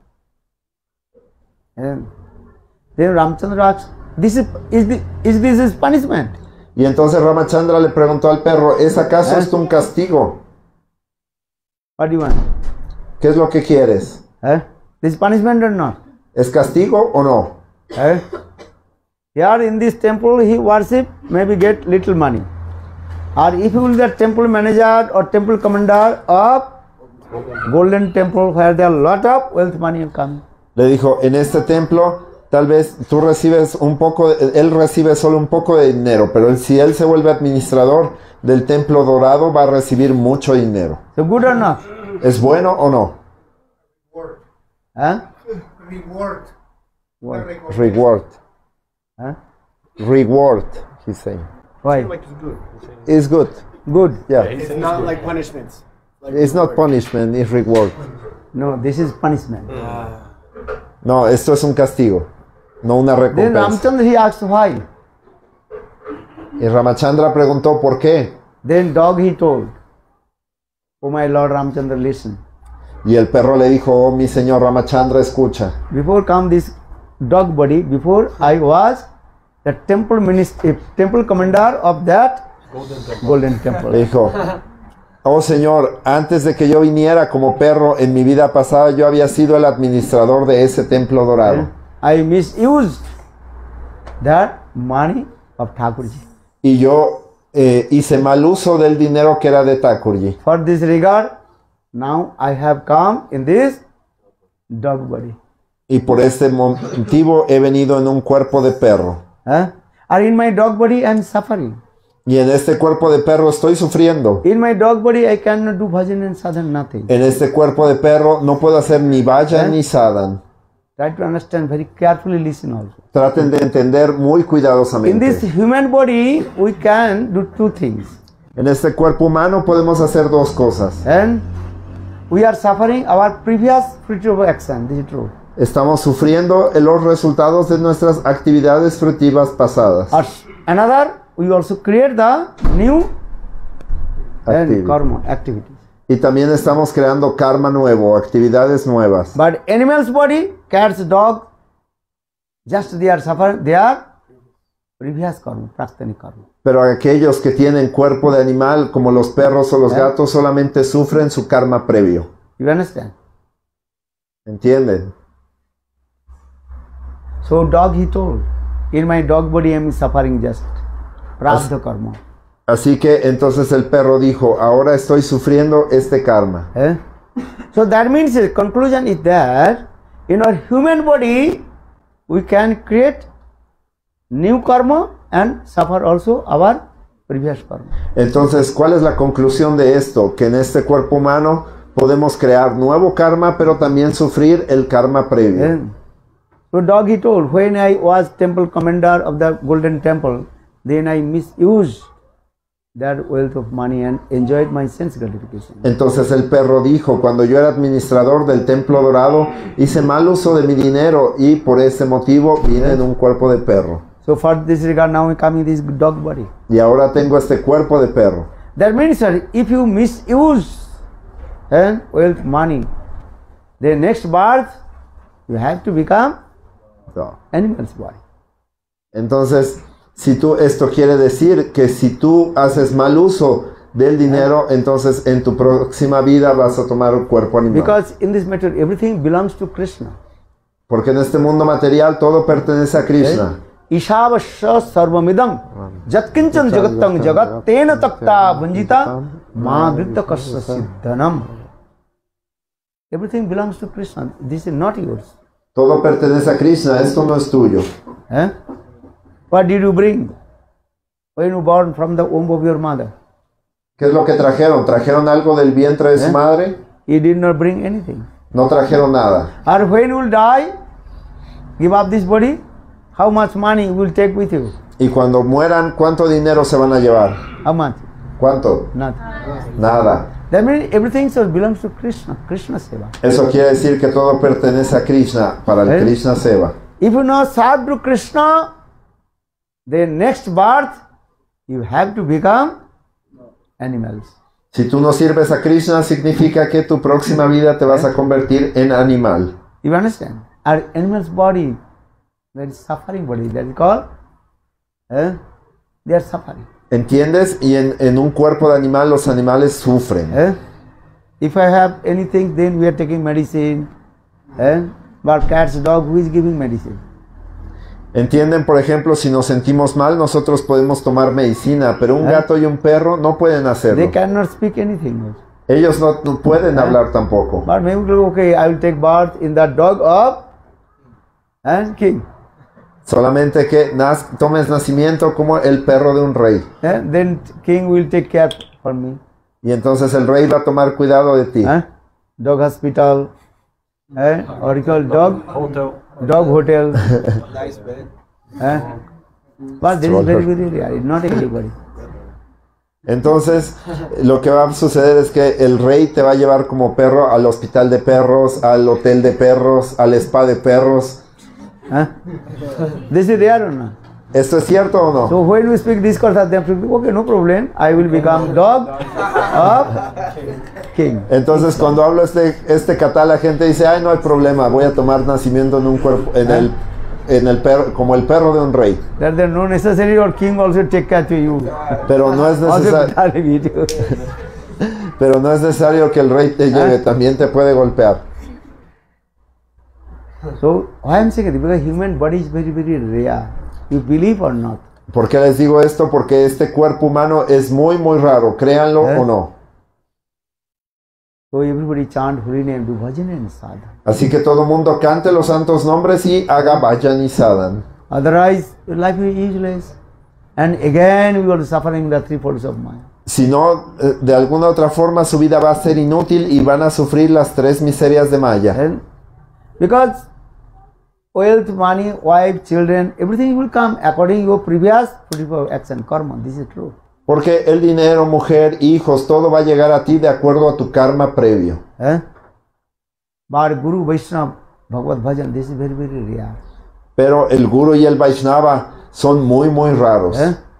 B: then Ramchandra asked, is this his punishment?
C: Y entonces Ramachandra le preguntó al perro, ¿es acaso esto un castigo?
B: What do you want?
C: ¿Qué es lo que quieres?
B: This punishment or not?
C: ¿Es castigo o no?
B: Here in this temple he worship, maybe get little money. Or if he will be the temple manager or temple commander of golden temple where there are lot of wealth money come.
C: Le dijo, en este templo tal vez tú recibes un poco, él recibe solo un poco de dinero, pero si él se vuelve administrador del templo dorado va a recibir mucho dinero.
B: So good or not?
C: ¿Es bueno o no?
D: Reward.
C: Reward. Reward, he's saying.
B: Why?
D: Like it's good.
C: It's good.
B: Good.
C: Yeah.
D: It's not like punishments. Like
C: It's not punishment, it's reward.
B: No, this is punishment.
C: No, esto es un castigo, no una
B: Then
C: recompensa.
B: Ramchandra he asked why.
C: Y Ramachandra preguntó por qué.
B: Then dog he told, oh my Lord Ramchandra, listen.
C: Y el perro le dijo, oh mi señor Ramachandra, escucha.
B: Before come this dog body, before I was the temple minister, temple commander of that golden temple.
C: Le dijo, oh señor, antes de que yo viniera como perro en mi vida pasada, yo había sido el administrador de ese templo dorado.
B: I misused that money of Thakurji.
C: Y yo hice mal uso del dinero que era de Thakurji.
B: For this regard, now I have come in this dog body.
C: Y por este motivo he venido en un cuerpo de perro.
B: Or in my dog body I am suffering.
C: Y en este cuerpo de perro estoy sufriendo.
B: In my dog body I cannot do bhajan and sadhan, nothing.
C: En este cuerpo de perro no puedo hacer ni bhajan ni sadhan.
B: Try to understand very carefully, listen also.
C: Traten de entender muy
B: In
C: cuidadosamente.
B: this human body we can do two things.
C: En este cuerpo humano podemos hacer dos cosas.
B: And we are suffering our previous fruitive action. This is true.
C: Estamos sufriendo los resultados de nuestras actividades fructivas pasadas.
B: Or another, we also create the new
C: Activity.
B: karma activities.
C: Y también estamos creando karma nuevo, actividades nuevas.
B: But animal's body, cats, dog, just they are suffering, they are previous karma, praktani karma.
C: Pero aquellos que tienen cuerpo de animal, como los perros o los gatos, solamente sufren su karma previo.
B: You understand?
C: ¿Entienden?
B: So dog, he told, in my dog body I am suffering just prarabdha karma.
C: Así que entonces el perro dijo, ahora estoy sufriendo este karma.
B: So that means the conclusion is that in our human body we can create new karma and suffer also our previous karma.
C: Entonces, ¿cuál es la conclusión de esto? Que en este cuerpo humano podemos crear nuevo karma, pero también sufrir el karma previo.
B: So dog, he told, when I was temple commander of the golden temple, then I misused that wealth of money and enjoyed my sense gratification.
C: Entonces el perro dijo, cuando yo era administrador del templo dorado, hice mal uso de mi dinero y por ese motivo vine en un cuerpo de perro.
B: So for this regard, now I come in this dog body.
C: Y ahora tengo este cuerpo de perro.
B: That means, sir, if you misuse wealth, money, the next birth you have to become animal's body.
C: Entonces, esto quiere decir que si tú haces mal uso del dinero, entonces en tu próxima vida vas a tomar un cuerpo animal.
B: Because in this matter everything belongs to Krishna.
C: Porque en este mundo material todo pertenece a Krishna.
B: Ishavasya sarvamidam jatkinchan jagattam jagat tena takta vanjita ma vrittakasya siddhanam. Everything belongs to Krishna. This is not yours.
C: Todo pertenece a Krishna, esto no es tuyo.
B: What did you bring when you born from the womb of your mother?
C: ¿Qué es lo que trajeron? ¿Trajeron algo del vientre de su madre?
B: You did not bring anything.
C: No trajeron nada.
B: Or when you will die, give up this body, how much money you will take with you?
C: Y cuando mueran, ¿cuánto dinero se van a llevar?
B: How much?
C: ¿Cuánto?
B: Nothing.
C: Nada.
B: That means everything belongs to Krishna, Krishna Seva.
C: Eso quiere decir que todo pertenece a Krishna, para el Krishna Seva.
B: If you not serve to Krishna, the next birth you have to become animals.
C: Si tú no sirves a Krishna, significa que tu próxima vida te vas a convertir en animal.
B: You understand? Our animal's body, very suffering body, that is called, they are suffering.
C: ¿Entiendes? Y en un cuerpo de animal los animales sufren.
B: If I have anything, then we are taking medicine. But cats, dog, who is giving medicine?
C: ¿Entienden? Por ejemplo, si nos sentimos mal, nosotros podemos tomar medicina, pero un gato y un perro no pueden
B: They
C: hacerlo.
B: cannot speak anything.
C: Ellos no pueden hablar tampoco.
B: But maybe, okay, I will take birth in the dog of king.
C: Solamente que tomes nacimiento como el perro de un rey.
B: Then king will take care for me.
C: Y entonces el rey va a tomar cuidado de ti.
B: Dog hospital, or you call dog hotel.
A: Nice bed.
B: But this is very, very rare. It's not everybody.
C: Entonces, lo que va a suceder es que el rey te va a llevar como perro al hospital de perros, al hotel de perros, al spa de perros.
B: This is rare or not?
C: ¿Esto es cierto o no?
B: So when we speak discourse, they have to say, okay, no problem. I will become dog of king.
C: Entonces, cuando hablo este kata, la gente dice, ay, no hay problema, voy a tomar nacimiento en un cuerpo, en el perro, como el perro de un rey.
B: That there no necessary or king also take care to you.
C: Pero no es necesario. Pero no es necesario que el rey te lleve, también te puede golpear.
B: So I am saying because human body is very, very rare. you believe or not.
C: ¿Por qué les digo esto? Porque este cuerpo humano es muy, muy raro, créanlo o no.
B: So everybody chant holy name, do bhajan and sadhana.
C: Así que todo mundo cante los santos nombres y haga bhajan y sadhan.
B: Otherwise, your life will be useless. And again, we are suffering the three folds of Maya.
C: Si no, de alguna otra forma su vida va a ser inútil y van a sufrir las tres miserias de Maya.
B: And because wealth, money, wife, children, everything will come according to your previous action, karma. This is true.
C: Porque el dinero, mujer, hijos, todo va a llegar a ti de acuerdo a tu karma previo.
B: But Guru, Vaishnava, Bhagavad Bhajan, this is very, very rare.
C: Pero el Guru y el Vaishnava son muy, muy raros.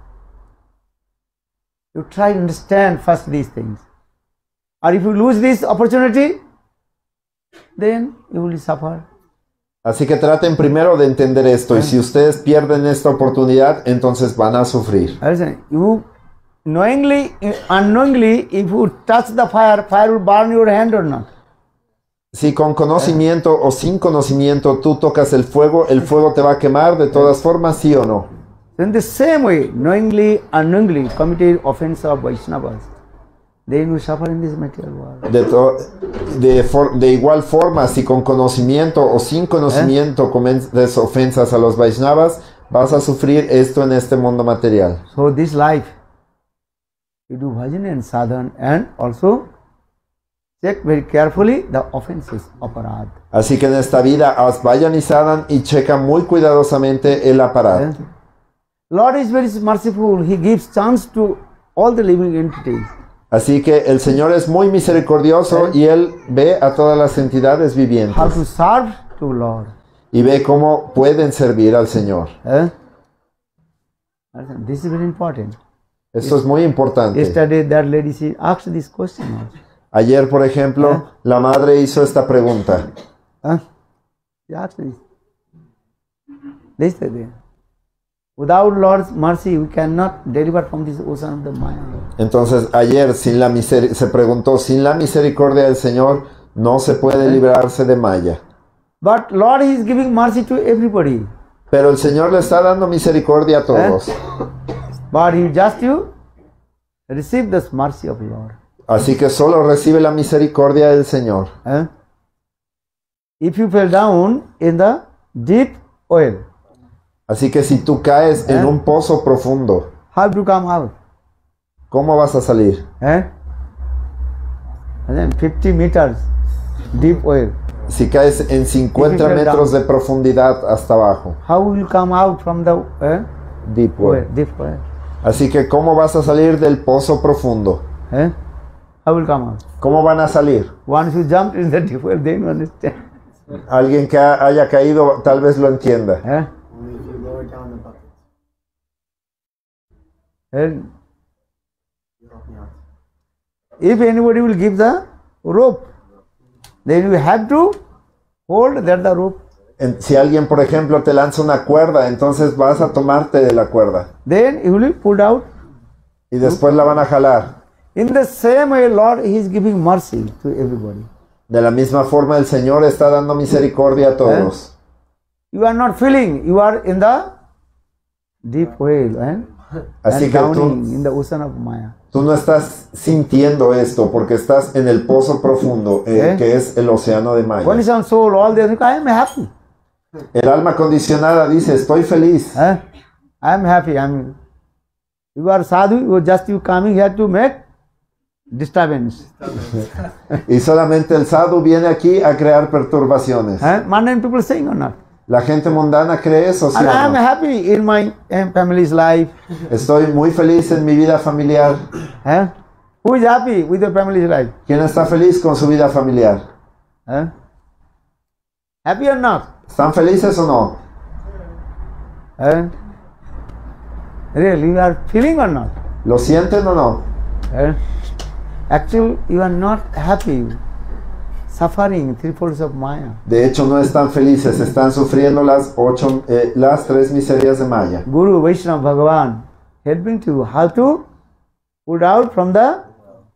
B: You try to understand first these things. Or if you lose this opportunity, then you will suffer.
C: Así que traten primero de entender esto. Y si ustedes pierden esta oportunidad, entonces van a sufrir.
B: You knowingly, unknowingly, if you touch the fire, fire will burn your hand or not.
C: Si con conocimiento o sin conocimiento tú tocas el fuego te va a quemar de todas formas, sí o no.
B: In the same way, knowingly, unknowingly committed offense of Vaishnavas, then we suffer in this material world.
C: De igual forma, si con conocimiento o sin conocimiento cometes ofensas a los Vaishnavas, vas a sufrir esto en este mundo material.
B: So this life, you do bhajan and sadhana, and also check very carefully the offenses of aparad.
C: Así que en esta vida haz bhajan y sadhana y checa muy cuidadosamente el aparad.
B: Lord is very merciful. He gives chance to all the living entities.
C: Así que el Señor es muy misericordioso y Él ve a todas las entidades vivientes.
B: How to serve to Lord.
C: Y ve cómo pueden servir al Señor.
B: This is very important.
C: Esto es muy importante.
B: Yesterday that lady she asked this question.
C: Ayer, por ejemplo, la madre hizo esta pregunta.
B: She asked this. Yesterday. Without Lord's mercy, we cannot deliver from this ocean of the Maya.
C: Entonces, ayer se preguntó, sin la misericordia del Señor, no se puede librarse de Maya.
B: But Lord is giving mercy to everybody.
C: Pero el Señor le está dando misericordia a todos.
B: But you receive this mercy of Lord.
C: Así que solo recibe la misericordia del Señor.
B: If you fell down in the deep oil,
C: así que si tú caes en un pozo profundo,
B: how to come out?
C: ¿Cómo vas a salir?
B: And then 50 meters deep oil.
C: Si caes en 50 metros de profundidad hasta abajo,
B: how will you come out from the
C: deep well?
B: Deep oil.
C: Así que ¿cómo vas a salir del pozo profundo?
B: How will come out?
C: ¿Cómo van a salir?
B: Once you jump in the deep well, then you understand.
C: Alguien que haya caído tal vez lo entienda.
B: And if anybody will give the rope, then you have to hold that the rope.
C: Si alguien, por ejemplo, te lanza una cuerda, entonces vas a tomarte de la cuerda.
B: Then you will be pulled out.
C: Y después la van a jalar.
B: In the same way, Lord is giving mercy to everybody.
C: De la misma forma, el Señor está dando misericordia a todos.
B: You are not feeling, you are in the deep well,
C: así que
B: in the ocean of Maya.
C: Tú no estás sintiendo esto porque estás en el pozo profundo, que es el océano de Maya.
B: Conditioned soul, all they think, I am happy.
C: El alma condicionada dice, estoy feliz.
B: I am happy. You are sadhu, you coming here to make disturbance.
C: Y solamente el sadhu viene aquí a crear perturbaciones.
B: Mundane people saying or not?
C: La gente mundana cree eso, ¿sí o no?
B: I am happy in my family's life.
C: Estoy muy feliz en mi vida familiar.
B: Who is happy with their family's life?
C: ¿Quién está feliz con su vida familiar?
B: Happy or not?
C: ¿Están felices o no?
B: Really, you are feeling or not?
C: ¿Lo sienten o no?
B: Actually, you are not happy. Suffering three folds of Maya.
C: De hecho, no están felices, están sufriendo las tres miserias de Maya.
B: Guru, Vaishnava, Bhagavan, helping to how to put out from the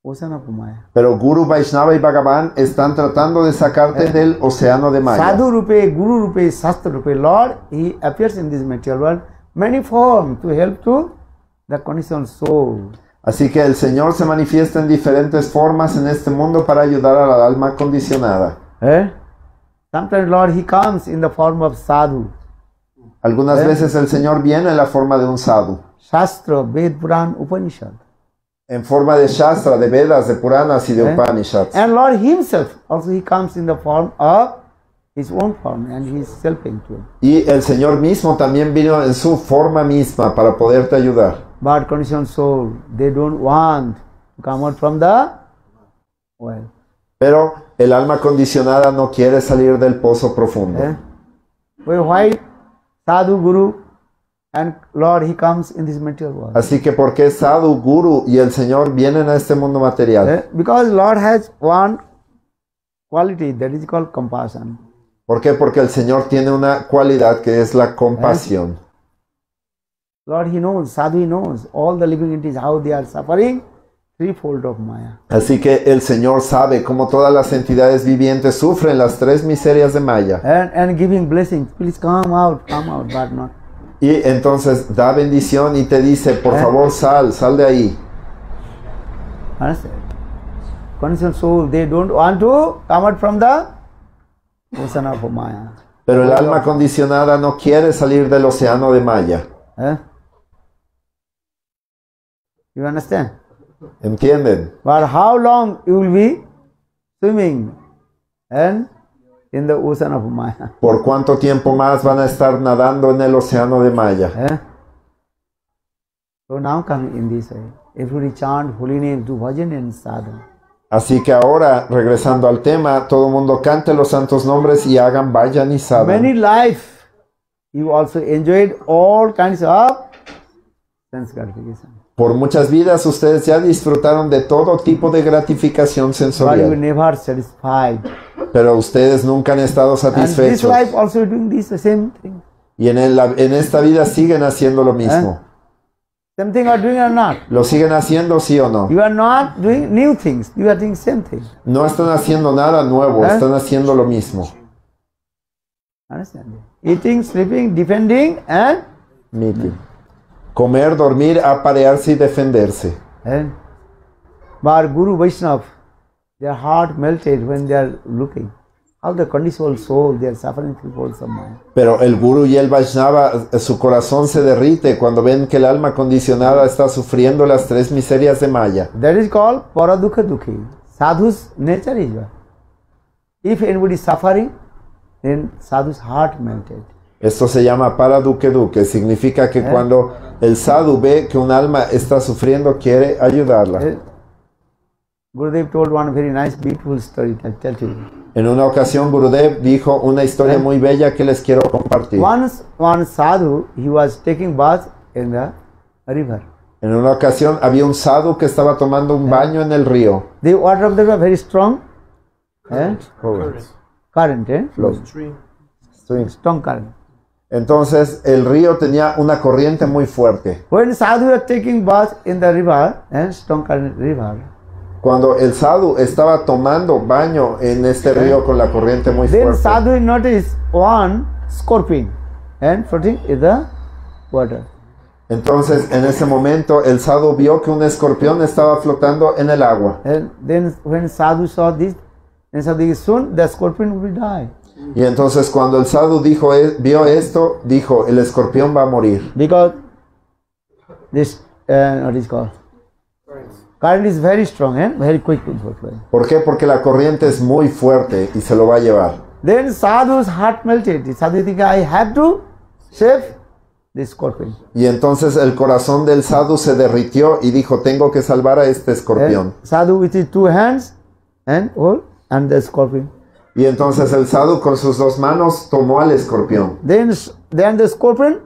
B: ocean of Maya.
C: Pero Guru, Vaishnava y Bhagavan están tratando de sacarte del océano de Maya.
B: Sadhu Rupe, Guru Rupe, Shastra Rupe, Lord, He appears in this material world, many forms to help to the conditioned soul.
C: Así que el Señor se manifiesta en diferentes formas en este mundo para ayudar al alma condicionada.
B: Sometimes Lord, He comes in the form of sadhu.
C: Algunas veces el Señor viene en la forma de un sadhu,
B: Shastra, Ved, Puran, Upanishad.
C: en forma de Shastra, de Vedas, de Puranas y de Upanishads.
B: And Lord Himself also He comes in the form of His own form and He is helping to him.
C: Y el Señor mismo también vino en su forma misma para poderte ayudar.
B: But conditioned soul, they don't want to come out from the well.
C: Pero el alma condicionada no quiere salir del pozo profundo.
B: Well, why Sadhu, Guru, and Lord He comes in this material world?
C: Así que ¿por qué Sadhu, Guru y el Señor vienen a este mundo material?
B: Because Lord has one quality that is called compassion.
C: ¿Por qué? Porque el Señor tiene una cualidad que es la compasión.
B: Lord He knows, Sadhu He knows all the living entities how they are suffering threefold of Maya.
C: Así que el Señor sabe cómo todas las entidades vivientes sufren las tres miserias de Maya.
B: And giving blessings, please come out, but not.
C: Y entonces da bendición y te dice, por favor sal de ahí.
B: Understand? Conditioned soul, they don't want to come out from the ocean of Maya.
C: Pero el alma condicionada no quiere salir del océano de Maya.
B: You understand?
C: ¿Entienden?
B: But how long you will be swimming and in the ocean of Maya?
C: ¿Por cuánto tiempo más van a estar nadando en el océano de Maya?
B: So now coming in this way, everybody chant holy name, do bhajan and sadhana.
C: Así que ahora, regresando al tema, todo el mundo cante los santos nombres y hagan vayan y sadhana.
B: Many life, you also enjoyed all kinds of sense gratification.
C: Por muchas vidas ustedes ya disfrutaron de todo tipo de gratificación
B: But you were
C: sensorial,
B: never satisfied.
C: pero ustedes nunca han estado
B: And this
C: satisfechos.
B: life also doing this the same thing.
C: Y en esta vida siguen haciendo lo mismo.
B: Same thing you are doing or not.
C: ¿Lo siguen haciendo sí o no?
B: You are not doing new things. You are doing same thing.
C: No están haciendo nada nuevo, están haciendo lo mismo.
B: Understand? Eating, sleeping, defending, and
C: Meeting. Comer, dormir, aparearse y defenderse.
B: But Guru Vaishnava, their heart melted when they are looking. How the conditional soul, they are suffering through of mind.
C: Pero el Guru y el Vaishnava, su corazón se derrite cuando ven que el alma condicionada está sufriendo las tres miserias de Maya.
B: That is called Paradukha Dukhi. Sadhu's nature is what? If anybody is suffering, then Sadhu's heart melted.
C: Esto se llama Paraduke Duke, significa que cuando el sadhu ve que un alma está sufriendo, quiere ayudarla.
B: Gurudev told one very nice, beautiful story. I'll tell you.
C: En una ocasión Gurudev dijo una historia muy bella que les quiero compartir.
B: Once one sadhu, he was taking bath in the river.
C: En una ocasión había un sadhu que estaba tomando un baño en el río.
B: The water of the river very strong. Current, flow. Strong current.
C: Entonces el río tenía una corriente muy fuerte.
B: When sadhu was taking bath in the river, strong current river,
C: Cuando el sadhu estaba tomando baño en este río con la corriente muy
B: then
C: fuerte,
B: sadhu noticed one scorpion and floating in the water.
C: entonces en ese momento el sadhu vio que un escorpión estaba flotando en el agua.
B: And then when sadhu saw this, then sadhu said, soon the scorpion will die.
C: Y entonces cuando el sadhu vio esto, dijo, el escorpión va a morir.
B: Because this, what is called? Current is very strong and very quick to flow.
C: ¿Por qué? Porque la corriente es muy fuerte y se lo va a llevar.
B: Then sadhu's heart melted. Sadhu thinking, I have to save the scorpion.
C: Y entonces el corazón del sadhu se derritió y dijo, tengo que salvar a este escorpión.
B: Sadhu with his two hands and the scorpion.
C: Y entonces el sadhu con sus dos manos tomó al escorpión.
B: Then the scorpion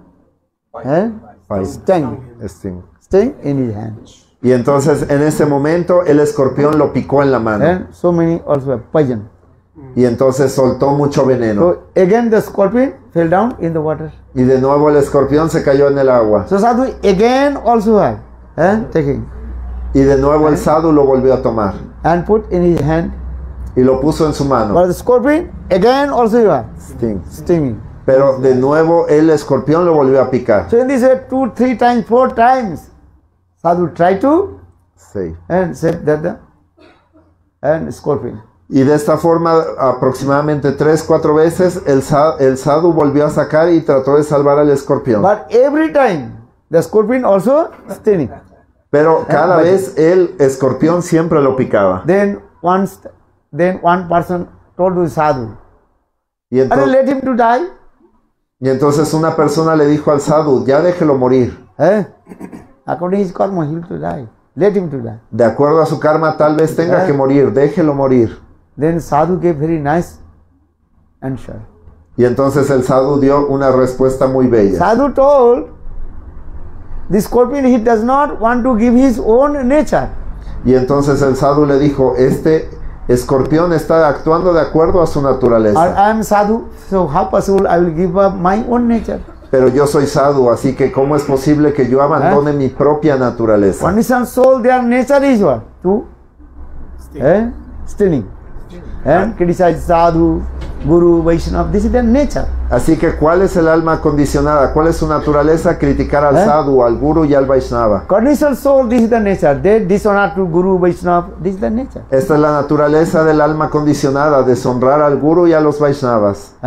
B: sting in his hand.
C: Y entonces en ese momento el escorpión lo picó en la mano.
B: And so many also have poison.
C: Y entonces soltó mucho veneno.
B: So again the scorpion fell down in the water.
C: Y de nuevo el escorpión se cayó en el agua.
B: So sadhu again also had taking.
C: Y de nuevo el sadhu lo volvió a tomar
B: and put in his hand.
C: y lo puso en su mano.
B: But the scorpion again also you are
C: Sting.
B: stinging.
C: Pero de nuevo el escorpión lo volvió a picar.
B: So in this way, 2, 3 times, 4 times, sadhu try to
C: Sí.
B: and said that the and scorpion.
C: Y de esta forma, aproximadamente 3, 4 veces, el sadhu volvió a sacar y trató de salvar al escorpión.
B: But every time the scorpion also stinging.
C: Pero cada vez el escorpión siempre lo picaba.
B: Then one person told to sadhu,
C: Y
B: "Arey,
C: entonces,
B: let him to die."
C: una persona le dijo al sadhu, ya déjelo morir.
B: According to his karma, he will to die. Let him to die.
C: De acuerdo a su karma, tal vez tenga que morir, déjelo morir.
B: Then sadhu gave very nice answer.
C: Y entonces el sadhu dio una respuesta muy bella.
B: Sadhu told the scorpion he does not want to give his own nature.
C: Y entonces el sadhu le dijo, este escorpión está actuando de acuerdo a su naturaleza.
B: I am sadhu, so how possible I will give up my own nature?
C: Pero yo soy sadhu, así que ¿cómo es posible que yo abandone mi propia naturaleza?
B: Conditioned soul, their nature is what? To stealing. And criticize sadhu, guru, Vaishnava. This is their nature.
C: Así que ¿cuál es el alma condicionada? ¿Cuál es su naturaleza? Criticar al sadhu, al guru y al Vaishnava.
B: Conditioned soul, this is the nature. They dishonor to guru, Vaishnava. This is the nature.
C: Esta es la naturaleza del alma condicionada, deshonrar al guru y a los Vaishnavas.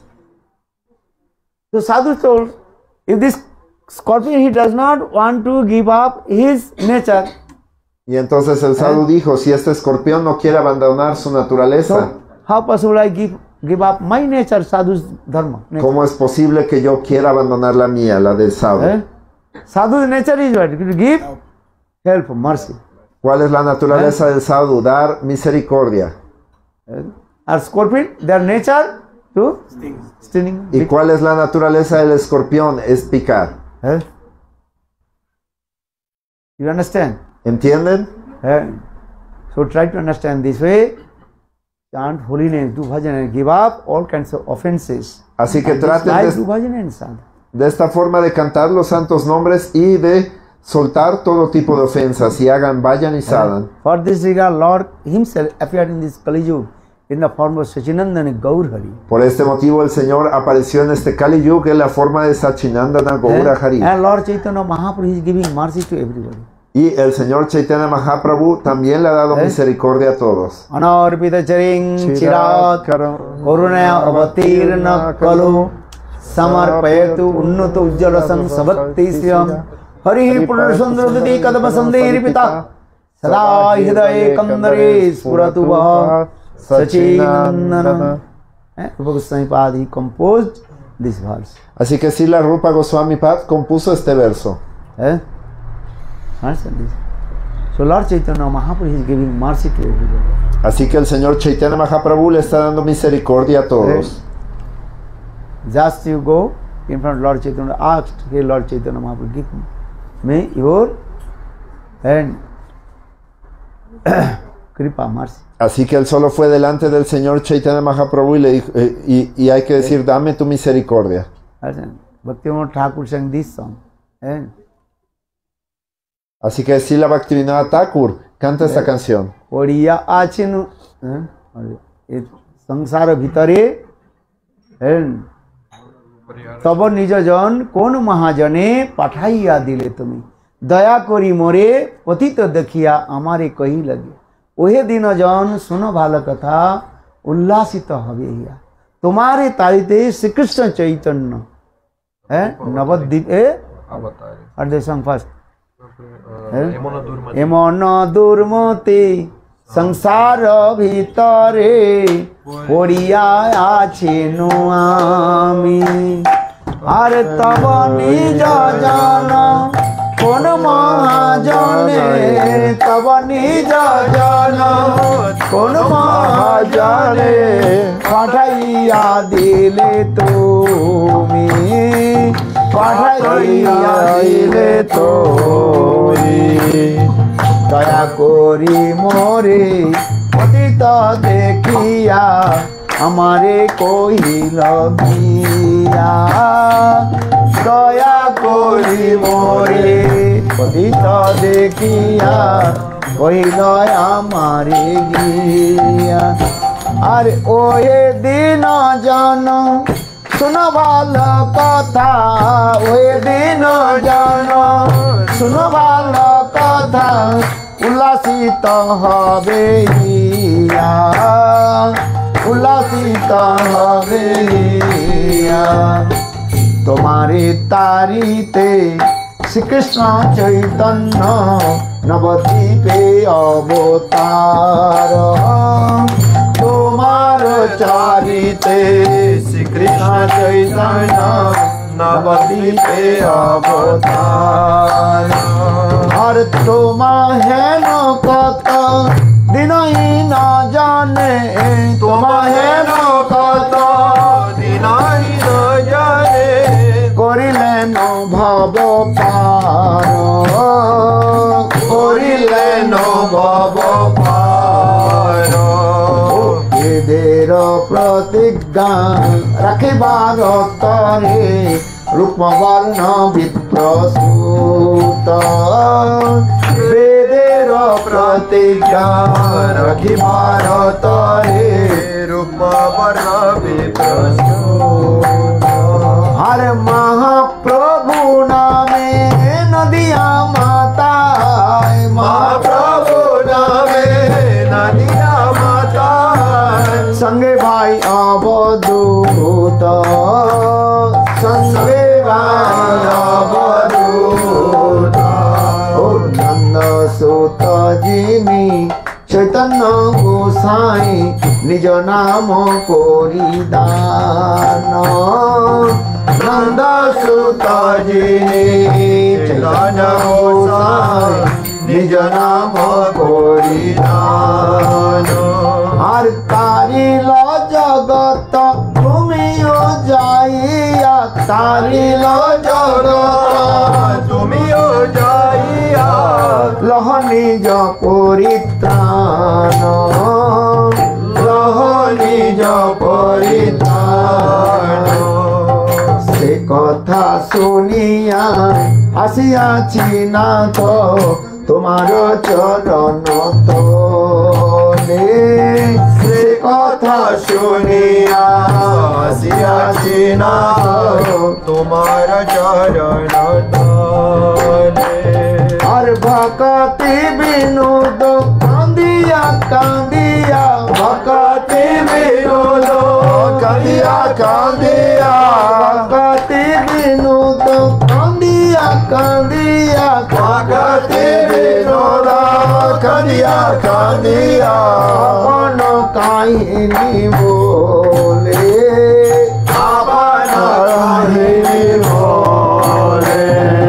B: So sadhu told, if this scorpion he does not want to give up his nature,
C: Y entonces el sadhu dijo, si este escorpión no quiere abandonar su naturaleza,
B: so how possible I give up my nature, sadhu's dharma? Nature.
C: ¿cómo es posible que yo quiera abandonar la mía, la del sadhu?
B: Sadhu's nature is what? To give help, mercy.
C: ¿Cuál es la naturaleza del sadhu? Dar misericordia.
B: Or scorpion, their nature to stinging.
C: ¿Y cuál es la naturaleza del escorpión? Es picar.
B: You understand?
C: ¿Entienden?
B: So try to understand this way. Chant holy name, do bhajan and give up all kinds of offenses.
C: Así que
B: And
C: traten
B: dislike do bhajan and sadhu.
C: de esta forma de cantar los santos nombres y de soltar todo tipo de ofensas y hagan vayan y sadan.
B: For this regard, Lord himself appeared in this Kali Yuga in the form of Sachinandana Gaur Hari.
C: Por este motivo el Señor apareció en este Kali Yuga en la forma de Sachinandana Gaura Hari.
B: And Lord Chaitanya Mahaprabhu is giving mercy to everybody.
C: Y el Señor Chaitanya Mahaprabhu también le ha dado misericordia a todos.
B: Anarpita charing chirat korunaya avatirna kalu samarpayatu unnato ujjalasam sabaktisyam harihi purnasandradati kadama sanderipita sada hidaye kandare spuratu vaha sachinandana. Rupa Goswami Pad, he composed this verse.
C: Así que sí, la Rupa Goswami Pad compuso este verso.
B: Understand this? So Lord Chaitanya Mahaprabhu is giving mercy to everybody.
C: Así que el Señor Chaitanya Mahaprabhu le está dando misericordia a todos.
B: Just you go in front of Lord Chaitanya, ask, hey Lord Chaitanya Mahaprabhu, give me your and kripa, mercy.
C: Así que él solo fue delante del Señor Chaitanya Mahaprabhu y le dijo, y hay que decir, dame tu misericordia.
B: Bhaktivinoda Thakur sang this song.
C: Así que Srila Bhaktivinoda Thakur canta esta canción.
B: Oriya achinu sangsara bhitare तब निज जन कोन महाजने पाठाइया दिले तुम्हें दया करी मोरे पतित देखिया हमारे कही लगे ओहे दिन जन सुनो भाल कथा उल्लासित हवे तुम्हारे तारिते श्री कृष्ण चैतन्य है नवद्वीप फर्स्ट एमन दुर्मते संसार भीतरे पड़िया आछे नो आमी आर तब निज जन कोन महाजने तब निज जन कोन महाजने पाठाइया दिले तुमी पाठाइया दिले तुमी दया करी मोरे पतित देखिया हमारे कोई लगिया দয়া করি মোরে পতিত দেখিয়া কহিল আমারে গিয়া আরে ওয়ে দিন জন শুনো ভালো কথা ওই দিন জন শুনো ভালো কথা উল্লাসিত হবে ইয়া উল্লাসিত হবে ইয়া তোমারে তারিতে শ্রীকৃষ্ণ চৈতন্য নবদ্বীপে অবতার তোমার চারিতে শ্রীকৃষ্ণ চৈতন্য নবদ্বীপে অবতার আর তোমা হেন কত দিনই না জানে তোমা হেন কত দিনই না জানে করিলেন ভব পার করিলেন ভব পার বেদের প্রতিজ্ঞা রাখিবার তরে রূপবর্ণ বিপ্রসূত বেদের প্রতিজ্ঞা রাখিবার তরে রূপবর্ণ বিপ্রসূত हर महाप्रभु नामे नदिया माता महाप्रभु नामे नदिया माता संगे भाई अवधूत संगे भाई अवधूत नंद सुत जिमी चैतन्य गोसाई निज नाम परिदान नंद सुत जिनी चैतन्य गोसाई निज नाम परिदान আর তারিল জগত তুমিও যাইয়া তারিল জগত তুমিও যাইয়া লহ নিজ পরিত্রাণ লহ নিজ পরিত্রাণ সে কথা শুনিয়া আসিয়াছি নাথ তোমার চরণ তলে সে কথা শুনিয়া আসিয়াছি নাথ তোমার চরণ তলে আর ভকতি বিনোদ কান্দিয়া কান্দিয়া ভকতি বিনোদ কান্দিয়া কান্দিয়া ভকতি বিনোদ কান্দিয়া কান্দিয়া ভকতি বিনোদ কান্দিয়া কান্দিয়া আপন কাহিনী বলে আপন কাহিনী বলে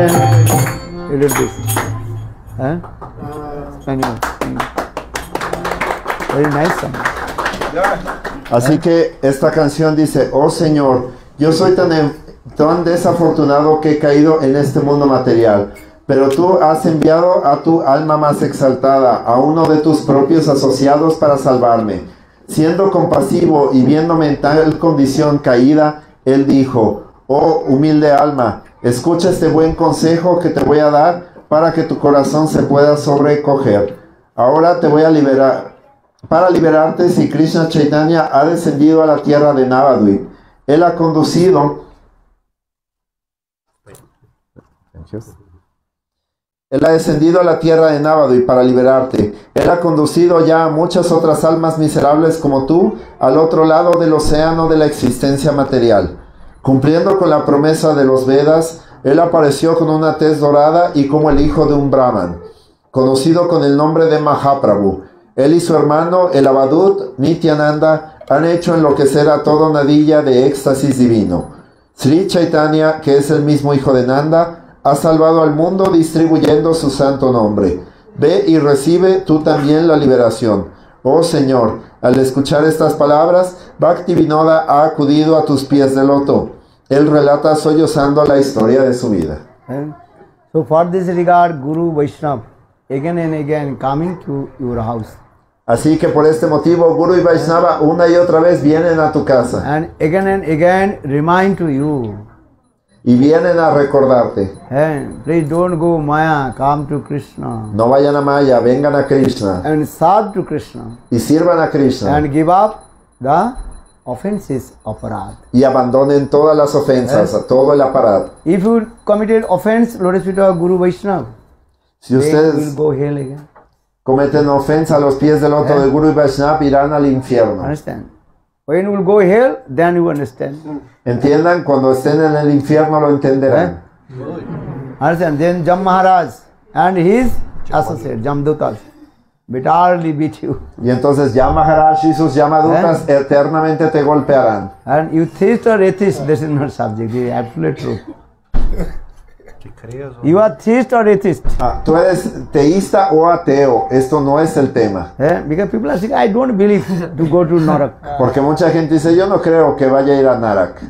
B: Huh? Anyway. Very nice song.
C: Así que esta canción dice, oh Señor, yo soy tan desafortunado que he caído en este mundo material, pero tú has enviado a tu alma más exaltada, a uno de tus propios asociados para salvarme. Siendo compasivo y viéndome en tal condición caída, él dijo, oh humilde alma, escucha este buen consejo que te voy a dar para que tu corazón se pueda sobrecoger. Ahora te voy a liberar. Para liberarte, si Krishna Chaitanya ha descendido a la tierra de Navadvip, él ha conducido Él ha descendido a la tierra de Navadvip para liberarte. Él ha conducido ya a muchas otras almas miserables como tú al otro lado del océano de la existencia material. Cumpliendo con la promesa de los Vedas, él apareció con una tez dorada y como el hijo de un Brahman, conocido con el nombre de Mahaprabhu. Él y su hermano, el Avadut Nityananda, han hecho enloquecer a todo Nadilla de éxtasis divino. Sri Chaitanya, que es el mismo hijo de Nanda, ha salvado al mundo distribuyendo su santo nombre. Ve y recibe tú también la liberación. Oh Señor, al escuchar estas palabras, Bhaktivinoda ha acudido a tus pies de loto. Él relata sollozando la historia de su vida.
B: So for this regard, Guru Vaishnava again and again coming to your house.
C: Así que por este motivo, Guru y Vaishnava una y otra vez vienen a tu casa.
B: And again remind to you.
C: y vienen a recordarte.
B: Please don't go Maya, come to Krishna.
C: No vayan a Maya, vengan a Krishna
B: And serve to Krishna.
C: y sirvan a Krishna
B: And give up the offenses aparad.
C: y abandonen todas las ofensas, a todo el aparato.
B: If you committed offense, lotus feet of Guru Vaishnava,
C: Si
B: then you will
C: ustedes
B: go hell again.
C: cometen ofensa a los pies del loto de Guru y Vaishnava, irán al infierno.
B: Understand? When you will go hell, then you understand.
C: Entiendan, cuando estén en el infierno lo entenderán.
B: Understand? Then Jam Maharaj and his associate, Jamdutas, bitterly beat you.
C: Y entonces ya Maharaj y sus Yamadutas eternamente te golpearán.
B: And you theist or atheist, this is not subject, it is absolute truth. You are theist or atheist.
C: Tú eres teísta o ateo, esto no es el tema.
B: Because people are saying, I don't believe to go to Narak.
C: Porque mucha gente dice, yo no creo que vaya a ir a Narak.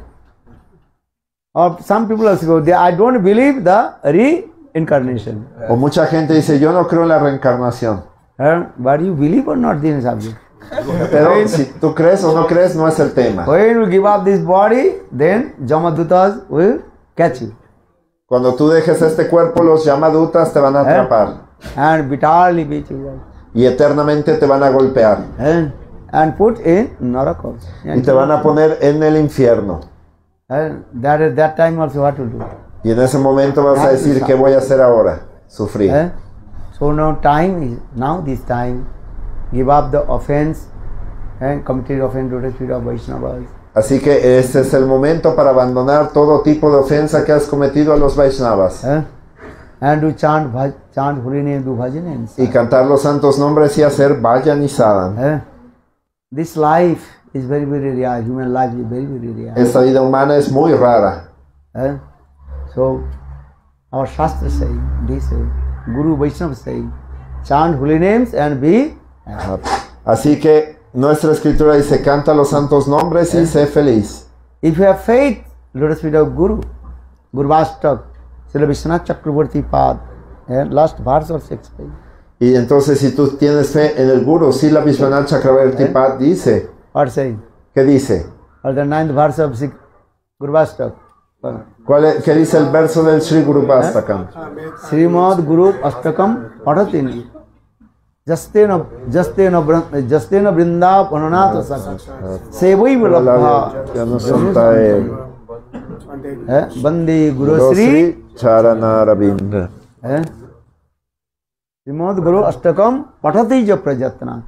B: Or some people also go, I don't believe the reincarnation.
C: O mucha gente dice, yo no creo en la reencarnación.
B: But you believe or not, this is subject.
C: Pero si tú crees o no crees, no es el tema.
B: When you give up this body, then Jamadutas will catch you.
C: Cuando tú dejes este cuerpo, los Yamadutas te van a atrapar.
B: And bitterly beat you.
C: Y eternamente te van a golpear.
B: And put in Naraka.
C: Y te van a poner en el infierno.
B: That time also what to do.
C: Y en ese momento vas a decir, ¿qué voy a hacer ahora? Sufrir.
B: So now this time, give up the offense and committed offense to the spirit of Vaishnavas.
C: Así que este es el momento para abandonar todo tipo de ofensa que has cometido a los Vaishnavas.
B: And to chant holy name, do bhajan.
C: Y cantar los santos nombres y hacer bhajan y sadhan.
B: This life is very, very rare. Human life is very, very rare.
C: Esta vida humana es muy rara.
B: So, our Shastra say, they say, Guru Vaishnava say, chant holy names and be happy.
C: Así que nuestra escritura dice, canta los santos nombres y sé feliz.
B: If you have faith, lotus feet of Guru, Guru Vastak, Srila Vishwanath Chakravarti Pad, last verse of 6 pages.
C: Y entonces si tú tienes fe en el Guru, Srila Vishwanath Chakravarti Pad dice,
B: Or saying,
C: ¿qué dice?
B: or the 9th verse of Guru Vastak.
C: ¿Qué dice el verso del Sri Guru Vastakam?
B: Srimad Guru Astakam Padatin. Jastena Vrinda Pananata Saka. Sevai Valabha. Bandi Guru Sri
C: Charanaravinda.
B: Srimad Guru Astakam Patati Ja Prajatna.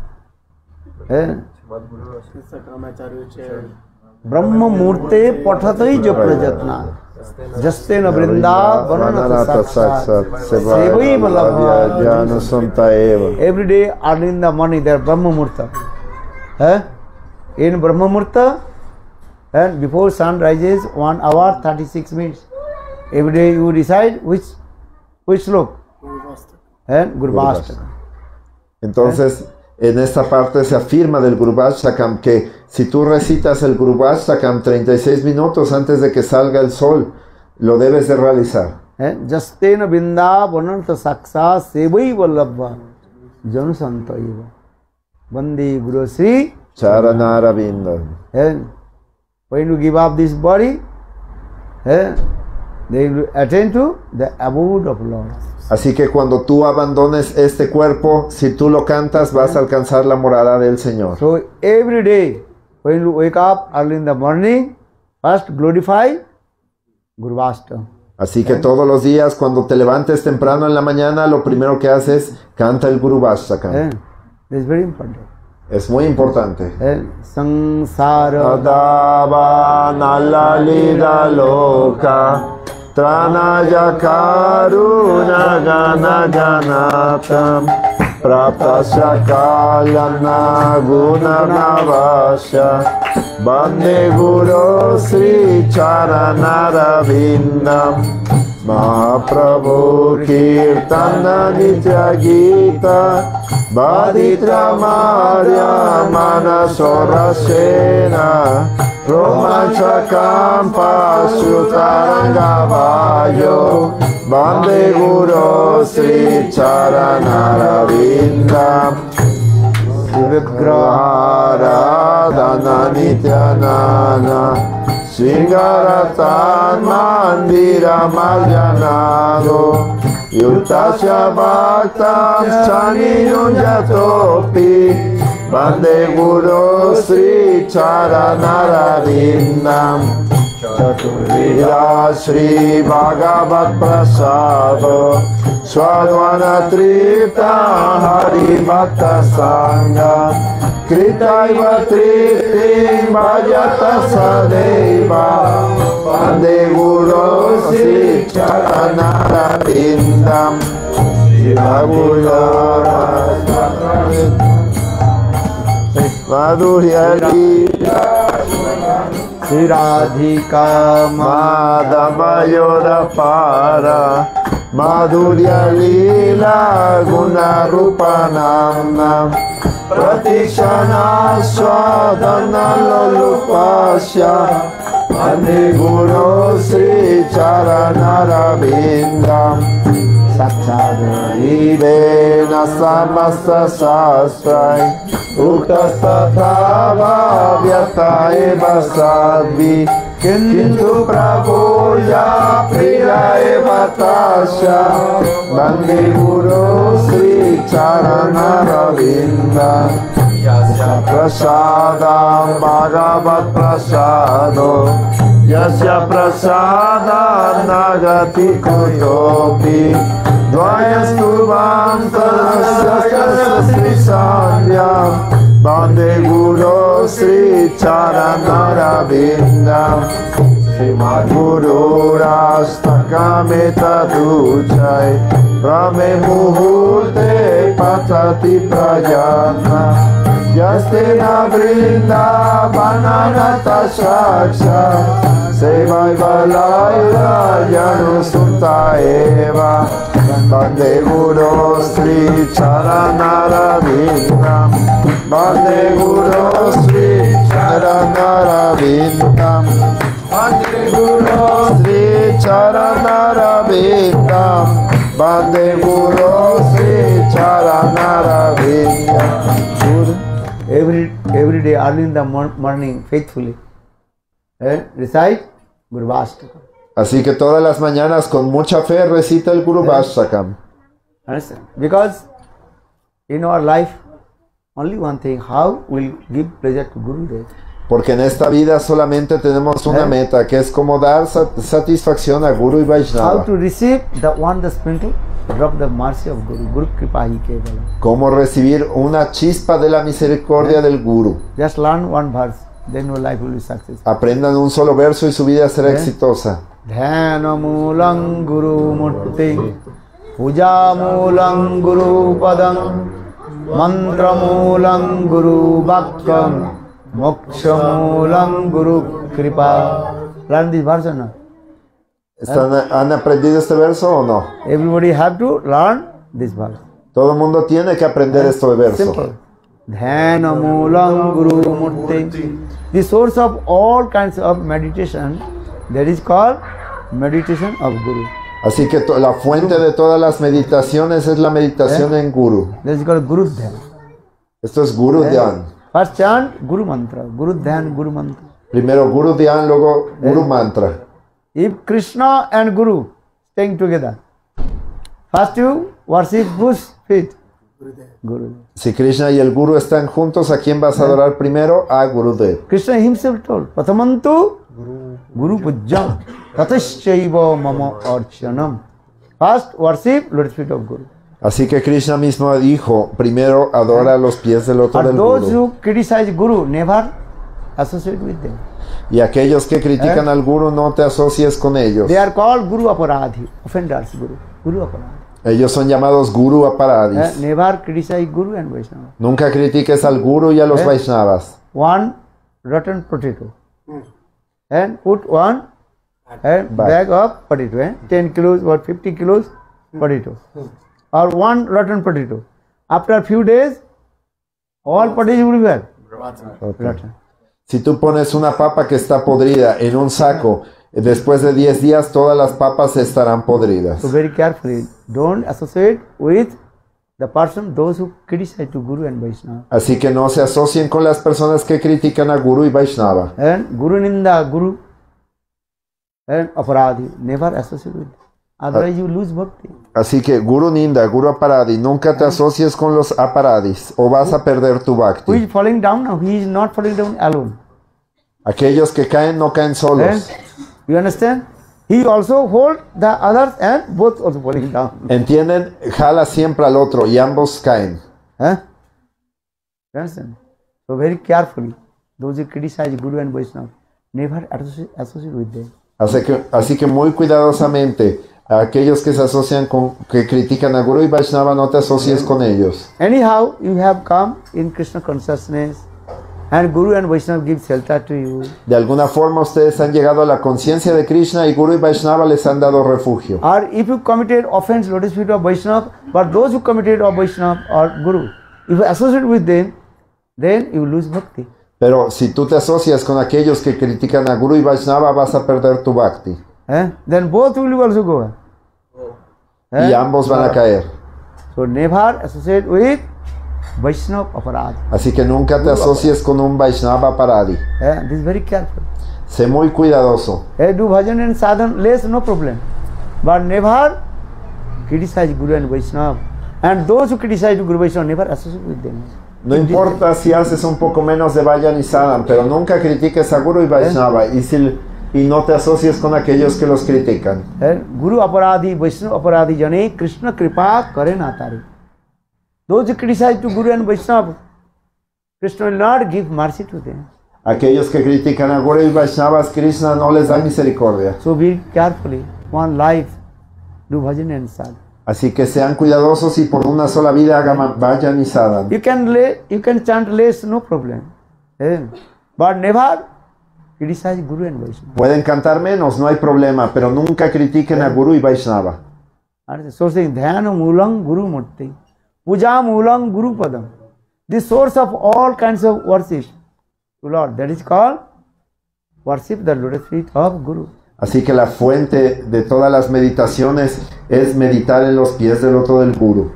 B: Brahma Murte Patati Ja Prajatna. Jastena Vrinda Vananata Saksat. Sevai Valabha. Every day early in the morning there Brahma Murta. In Brahma Murta, and before sun rises 1 hour 36 minutes. Every day you recite which slok? Guru Vastakam.
C: Entonces, en esta parte se afirma del Guru Vastakam que si tú recitas el Guru Vastakam 36 minutos antes de que salga el sol, lo debes de realizar.
B: Jastena Binda Vananta Saksa Sevai Vallabha Janu Santa Eva Bandi Guru Sri
C: Charanaravinda.
B: When you give up this body, they will attend to the abode of Lord.
C: Así que cuando tú abandones este cuerpo, si tú lo cantas, vas a alcanzar la morada del Señor.
B: So every day, when you wake up early in the morning, first glorify Guru Vastakam.
C: Así que todos los días, cuando te levantes temprano en la mañana, lo primero que haces, canta el Guru Vastakam.
B: This is very important.
C: Es muy importante.
B: Sansara
C: Adava nalalida loka Tranaya karuna gana ganatam Praptasya kalana guna navasya Bande Guru Sri Charanarabindam Mahaprabhu Kirtana Nitya Gita Baditra Marya Manasorasena Romanchakam Pasutarangavayo Bande Guru Sri Charanarabindam Vigraharadhana Nityanana Sringaratan Mandiram Alyanado Yutasya Bhaktam Chaniyunjatopi Vande Guru Sri Charanarabindam Chaturvida Sri Bhagavat Prasado Swadvana Tripta Hari Bhakta Sangha Kritaiva Triptim Bhajata Sadeva Vande Guru Sri Charanarabindam Madhurya Lila Sri Radhika Madhavayoda Para Madhurya Lila Guna Rupanam Pratikshana Swadhana Lolupasya Vande Guru Sri Charanarabindam Sakshadharivena Samasta Sastrai Uktastatava Vyata Eva Sadvi Kintu Prabhuya Priya Eva Tasya Vande Guru Sri Charanarabindam Yasya Prasadam Bhagavat Prasado Yasya Prasadam Nagati Kuyopi Dvayastubam Tasya Sandhyam Vande Guru Sri Charanarabindam Srimad Guru Rastakameta Duchai Brahme Muhurte Patati Prajatna Yastena Vrinda Bananata Shaksha Sevai Valaila Yanu Sutta Eva Vande Guru Sri Charanarabindam Vande Guru Sri Charanarabindam Vande Guru Sri Charanarabindam Vande Guru Sri Charanarabindam.
B: Every day early in the morning faithfully recite Guru Vastakam.
C: Así que todas las mañanas con mucha fe recita el Guru Vastakam.
B: Understand? Because in our life only one thing, how we'll give pleasure to Guru Dev.
C: Porque en esta vida solamente tenemos una meta, que es como dar satisfacción a Guru y
B: How
C: Vaishnava.
B: to receive the one the sprinkle drop the mercy of Guru. Guru Kripa hi kevala.
C: Cómo recibir una chispa de la misericordia del Guru.
B: Just learn one verse, then your life will be successful.
C: Aprendan un solo verso y su vida será exitosa.
B: Dhanamulang Guru Murti Pujamulang Guru Padam Mantramulang Guru Bhakkam Mokshamulang Guru Kripa. Learn this verse or not?
C: ¿Han aprendido este verso o no?
B: Everybody have to learn this verse.
C: Todo el mundo tiene que aprender este verso.
B: Simple. Dhanamulang Guru Murti. The source of all kinds of meditation, that is called meditation of Guru.
C: Así que la fuente de todas las meditaciones es la meditación en Guru.
B: That is called Guru Dhyan.
C: Esto es Guru Dhyan.
B: First chant Guru Mantra. Guru Dhyan, Guru Mantra.
C: Primero Guru Dhyan, luego Guru Mantra.
B: If Krishna and Guru staying together, first you worship whose feet? Guru.
C: Si Krishna y el Guru están juntos, ¿a quién vas a adorar primero? A Gurudev.
B: Krishna himself told, Patamantu Guru Pujjam Tataschaiva Mama Archanam. First worship lotus feet of Guru.
C: Así que Krishna mismo dijo, primero adora los pies del otro
B: But
C: del
B: those
C: Guru.
B: who criticize Guru, never associate with them.
C: Y aquellos que critican al Guru, no te asocies con ellos.
B: They are called Guru Aparadhi, offenders Guru. Guru Aparadhi.
C: Ellos son llamados Guru Aparadhis.
B: Never criticize Guru and Vaishnava.
C: Nunca critiques al Guru y a los Vaishnavas.
B: One rotten potato and put one bag of potato, 10 kilos or 50 kilos potato, or one rotten potato. After a few days, all potatoes will be where? Rotten.
C: Si tú pones una papa que está podrida en un saco, después de 10 días todas las papas estarán podridas.
B: So very carefully, don't associate with the person, those who criticize to Guru and Vaishnava.
C: Así que no se asocien con las personas que critican a Guru y Vaishnava.
B: And Guru Ninda, Guru and aparadhi, never associate with them. Otherwise you lose bhakti.
C: Así que Guru Ninda, Guru Aparadi, nunca te asocies con los aparadis o vas a perder tu
B: Who
C: bhakti.
B: is falling down now? He is not falling down alone.
C: Aquellos que caen no caen solos.
B: You understand? He also hold the others and both also falling down.
C: ¿Entienden? Jala siempre al otro y ambos caen.
B: Huh? You understand? So very carefully, those who criticize Guru and Vaishnava, never associate with them.
C: Así que muy cuidadosamente, a aquellos que se asocian con, que critican a Guru y Vaishnava, no te asocies con ellos.
B: Anyhow, you have come in Krishna consciousness and Guru and Vaishnava give shelter to you.
C: De alguna forma ustedes han llegado a la conciencia de Krishna y Guru y Vaishnava les han dado refugio.
B: Or if you committed offense, lotus feet of Vaishnava, but those who committed of Vaishnava or Guru, if you associate with them, then you lose bhakti.
C: Pero si tú te asocias con aquellos que critican a Guru y Vaishnava, vas a perder tu bhakti.
B: Then both will also go.
C: Y ambos van a caer.
B: So never associate with Vaishnava aparadhi.
C: Así que nunca te asocies con un Vaishnava Paradi.
B: This is very careful.
C: Sé muy cuidadoso.
B: Do bhajan and sadhan less, no problem. But never criticize Guru and Vaishnava. And those who criticize Guru Vaishnava, never associate with them.
C: No importa si haces un poco menos de Vajan y Sadhan, pero nunca critiques a Guru y Vaishnava y no te asocies con aquellos que los critican.
B: Guru aparadhi, Vaishnava aparadhi jane Krishna kripa kare natari. Those who criticize to Guru and Vaishnava, Krishna will not give mercy to them.
C: Aquellos que critican a Guru y Vaishnavas, Krishna no les da misericordia.
B: So be carefully, one life, do bhajan and sadhan.
C: Así que sean cuidadosos y por una sola vida hagan Vajan y Sadhan.
B: You can chant less, no problem. But never criticize Guru and Vaishnava.
C: Pueden cantar menos, no hay problema, pero nunca critiquen a Guru y Vaishnava.
B: So saying, Dhyana Mulang Guru Murti, Puja Mulang Guru Padam. The source of all kinds of worship to Lord. That is called worship the lotus feet of Guru.
C: Así que la fuente de todas las meditaciones es meditar en los pies del loto del Guru.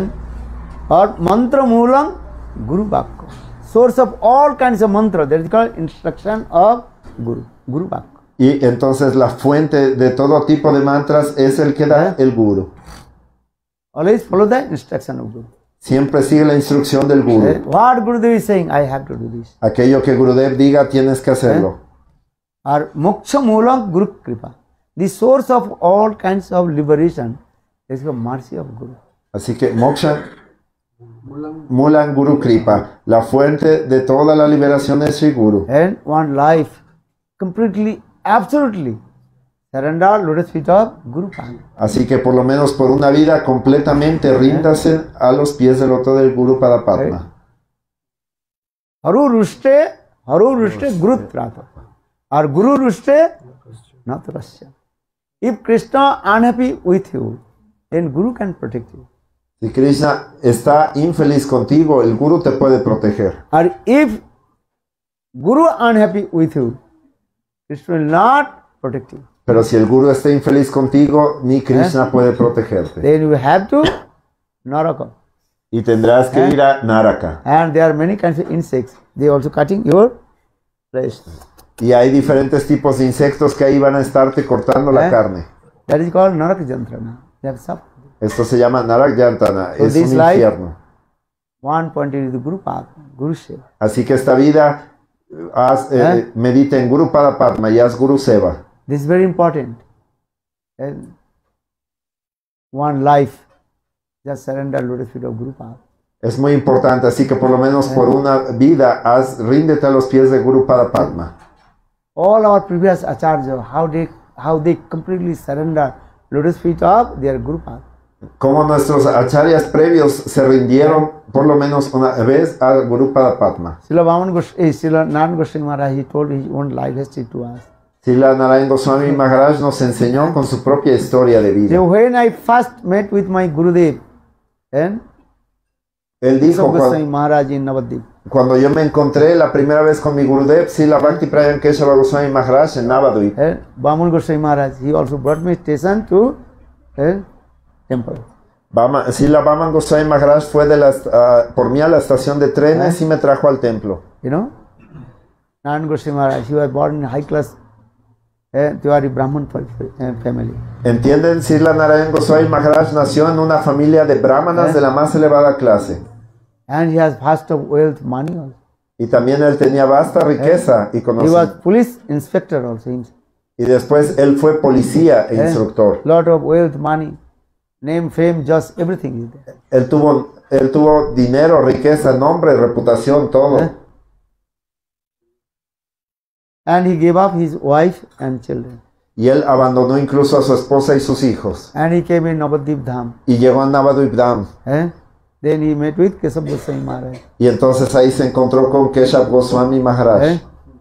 B: Or mantra Mulang Guru Bhakka. Source of all kinds of mantra. That is called instruction of Guru. Guru Bhakka.
C: Y entonces la fuente de todo tipo de mantras es el que da el Guru.
B: Always follow the instruction of Guru.
C: Siempre sigue la instrucción del Guru.
B: What Gurudev is saying, I have to do this.
C: Aquello que Gurudev diga, tienes que hacerlo.
B: Or moksha mulang Guru Kripa. The source of all kinds of liberation is the mercy of Guru.
C: Así que moksha mulang Guru Kripa. La fuente de toda la liberación es Sri Guru.
B: And one life completely, absolutely surrender lotus feet of Guru Pada.
C: Así que por lo menos por una vida completamente ríndase a los pies del loto del Guru Pada Padma.
B: Haru Rushte Guru Prata. Or Guru Rushte not Rasya. If Krishna unhappy with you, then Guru can protect you.
C: Si Krishna está infeliz contigo, el Guru te puede proteger.
B: Or if Guru unhappy with you, Krishna will not protect you.
C: Pero si el Guru está infeliz contigo, ni Krishna puede protegerte.
B: Then you have to Naraka.
C: Y tendrás que ir a Naraka.
B: And there are many kinds of insects. They also cutting your flesh.
C: Y hay diferentes tipos de insectos que ahí van a estarte cortando la carne.
B: That is called Naraka Jantrana. They have suffered.
C: Esto se llama Narak Yantana.
B: So
C: Es
B: this
C: un
B: life,
C: infierno.
B: one pointed is the Guru Path, Guru Seva.
C: Así que esta vida, medita en Guru Pada Padma y haz Guru Seva.
B: This is very important. And one life, just surrender lotus feet of Guru Path.
C: Es muy importante, así que por lo menos por una vida, ríndete a los pies de Guru Pada Padma.
B: All our previous acharya, how they completely surrender lotus feet of their Guru Path.
C: Como nuestros acharyas previos se rindieron por lo menos una vez a Guru Pada Padma.
B: Srila Narayan Goswami Maharaj, he told his own life history to us.
C: Srila Narayan Goswami Maharaj nos enseñó con su propia historia de vida.
B: So when I first met with my Gurudev, and
C: Él dijo,
B: Goswami Maharaj in Navadvip,
C: cuando yo me encontré la primera vez con mi Gurudev, Srila Bhakti Prayan Keshava Goswami Maharaj en Navadvip.
B: Baman Goswami Maharaj, he also brought me station to temple.
C: Srila Baman Goswami Maharaj fue por mí a la estación de trenes y me trajo al templo.
B: You know, Narayan Goswami Maharaj, he was born in high class Tiwari Brahman family.
C: ¿Entienden? Srila Narayan Goswami Maharaj nació en una familia de brahmanas de la más elevada clase.
B: And he has vast of wealth, money also.
C: Y también él tenía vasta riqueza y
B: He was
C: conocimiento.
B: police inspector also himself.
C: Y después él fue policía e instructor.
B: Lot of wealth, money, name, fame, just everything is there.
C: Él tuvo dinero, riqueza, nombre, reputación, todo.
B: And he gave up his wife and children.
C: Y él abandonó incluso a su esposa y sus hijos.
B: And he came in Navadvip Dham.
C: Y llegó a Navadvip Dham.
B: Then he met with Keshav Goswami Maharaj.
C: Y entonces ahí se encontró con Keshav Goswami Maharaj.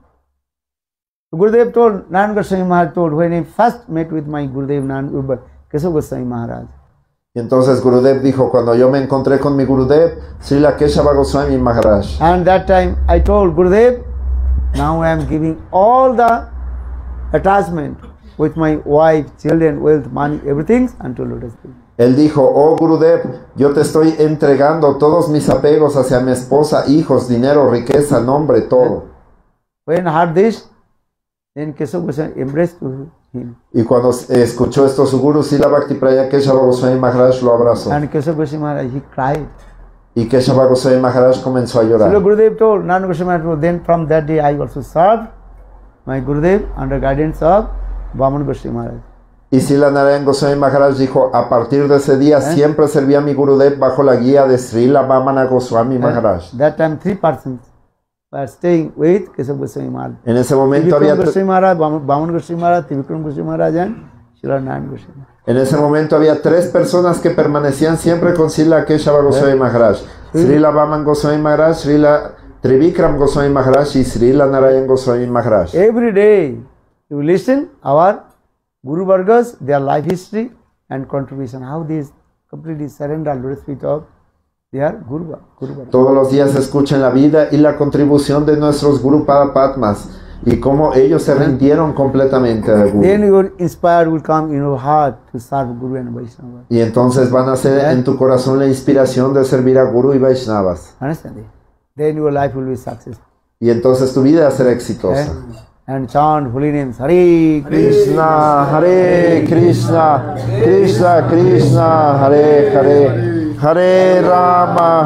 B: Gurudev told, Narayan Goswami Maharaj told, when I first met with my Gurudev Keshav Goswami Maharaj.
C: Y entonces Gurudev dijo, cuando yo me encontré con mi Gurudev, Srila Keshava Goswami Maharaj.
B: And that time I told Gurudev, now I am giving all the attachment with my wife, children, wealth, money, everything unto Lotus feet.
C: Él dijo, oh Gurudev, yo te estoy entregando todos mis apegos hacia mi esposa, hijos, dinero, riqueza, nombre, todo.
B: When I heard this, then Keshav Goswami embraced him.
C: Y cuando escuchó esto su Guru, Srila Bhaktipraya Keshava Goswami Maharaj lo abrazó.
B: And Keshav Goswami Maharaj, he cried.
C: Y Keshava Goswami Maharaj comenzó a
B: So
C: llorar.
B: Gurudev told, Narayan Goswami Maharaj told, then from that day I also served my Gurudev under guidance of Vamana Goswami Maharaj.
C: Y Srila Narayan Goswami Maharaj dijo, a partir de ese día siempre serví a mi Gurudev bajo la guía de Srila Vamana Goswami Maharaj.
B: That time 3 persons were staying with Keshav Goswami Maharaj.
C: En ese momento había
B: Goswami Maharaj, Vamana Goswami Maharaj, Trivikram Goswami Maharaj and Srila Narayan Goswami Maharaj.
C: En ese momento había 3 personas que permanecían siempre con Srila Keshava Goswami Maharaj. Srila Vamana Goswami Maharaj, Srila Trivikram Goswami Maharaj y Srila Narayan Goswami Maharaj.
B: Every day you listen our Guru Vargas, their life history and contribution, how they completely surrender Lotus feet of their Guru Vargas.
C: Todos los días escuchen la vida y la contribución de nuestros Guru Padapatmas y cómo ellos se rindieron completamente al Guru.
B: Then your inspired will come in your heart to serve Guru and Vaishnava.
C: Y entonces van a ser en tu corazón la inspiración de servir a Guru y Vaishnavas.
B: Understand it? Then your life will be successful.
C: Y entonces tu vida será exitosa.
B: And chant holy names, Hare
C: Krishna, Hare Krishna, Krishna Krishna, Hare Hare, Hare Rama,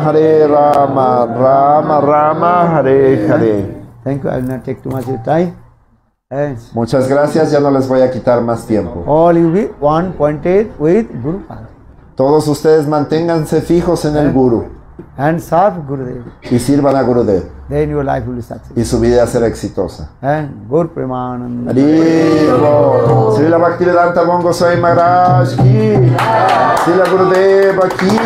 C: Rama Rama, Hare Hare.
B: Thank you. I will not take too much of your time.
C: Muchas gracias, ya no les voy a quitar más tiempo.
B: All you be one pointed with Guru Pada.
C: Todos ustedes manténganse fijos en el Guru
B: And serve Gurudev.
C: y sirvan a Gurudev
B: Then your life will be successful.
C: y su vida será exitosa.
B: And Gur Premanand.
C: Haribo. Srila Bhaktivedanta Goswami Maharaj ki, Srila Gurudev ki.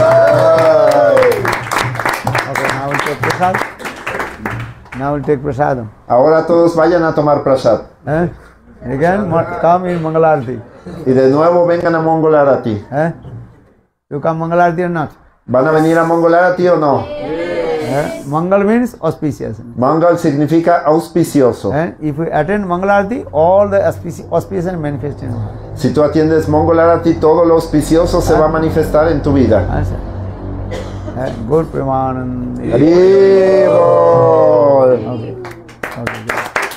B: Okay, now we'll take prasad. Now we'll take prasadam.
C: Ahora todos vayan a tomar prasad.
B: And again, come in Mangalarti.
C: Y de nuevo vengan a Mongolarati.
B: You come Mangalarti or not?
C: ¿Van a venir a Mongolarati o no?
B: Mangal means auspicious.
C: Mangal significa auspicioso.
B: And if we attend Mangalarti, all the auspicious manifestation.
C: Si tú atiendes Mongolarati, todo lo auspicioso se va a manifestar en tu vida.
B: Gur Premanand.
C: Haribo.
B: Okay. Okay.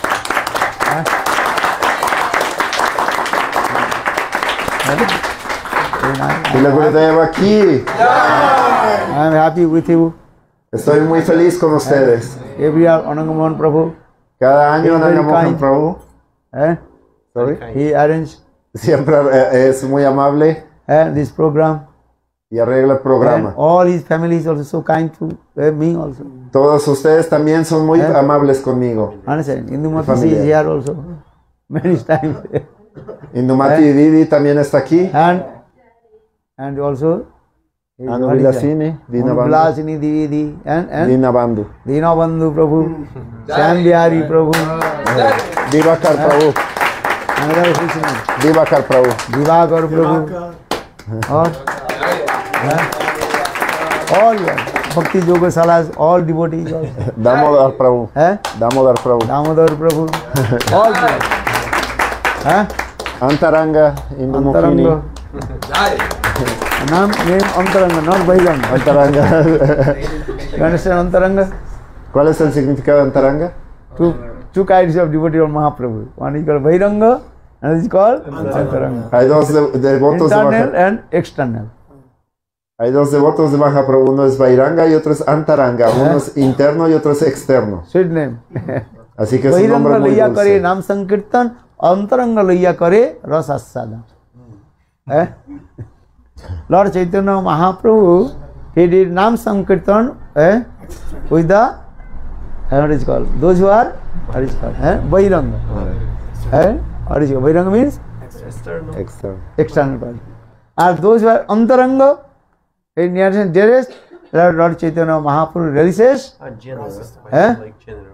C: Srila Gurudev aquí.
B: I am happy with you.
C: Estoy muy feliz con ustedes.
B: Every year, Anangamohan Prabhu.
C: Cada año
B: Very
C: Anangamohan
B: kind.
C: Prabhu. Sorry.
B: He arranged
C: Siempre es muy amable
B: this program.
C: y arregla el
B: And
C: programa.
B: all his family is also so kind to me also.
C: Todos ustedes también son muy amables conmigo.
B: Understand? Indumati
C: Familia.
B: is here also. Many times.
C: Indumati Didi también está aquí.
B: And also
C: Anu Vilasini, Dina Bandhu.
B: Vilasini Dividi and
C: Dina Bandhu.
B: Dinabandhu Prabhu, Shyam Bihari Prabhu,
C: Divakar Prabhu.
B: another Krishna,
C: Divakar Prabhu.
B: Divakar Prabhu, all Bhakti Yoga Salas, all devotees also.
C: Damodar Prabhu. Damodar Prabhu.
B: Damodar Prabhu, all
C: Antaranga Indumukini.
B: Antaranga. Name Antaranga, not Baigan.
C: Antaranga.
B: You understand Antaranga?
C: ¿Cuál es el significado de Antaranga?
B: To two kinds of devotee of Mahaprabhu. One is called Vairanga, and is called Antaranga.
C: Hay dos devotos de
B: Internal
C: Maha,
B: and external.
C: hay dos devotos de Mahaprabhu, uno es Vairanga y otro es Antaranga, uno es interno y otro es externo.
B: Sweet name.
C: Así que es un nombre
B: Vairanga
C: muy
B: laya करे
C: dulce.
B: नाम संकीर्तन, अंतरंग लया करे रस आस्वादन. Lord Chaitanya Mahaprabhu, he did Nam Sankirtan with the, what is it called? Those who are, what is it called? Vairanga. What is it? Vairanga means
C: Externo.
B: external body. And those who are Antaranga, in nearest dearest, Lord Chaitanya Mahaprabhu releases.
E: General.
B: Eh?
E: Like general.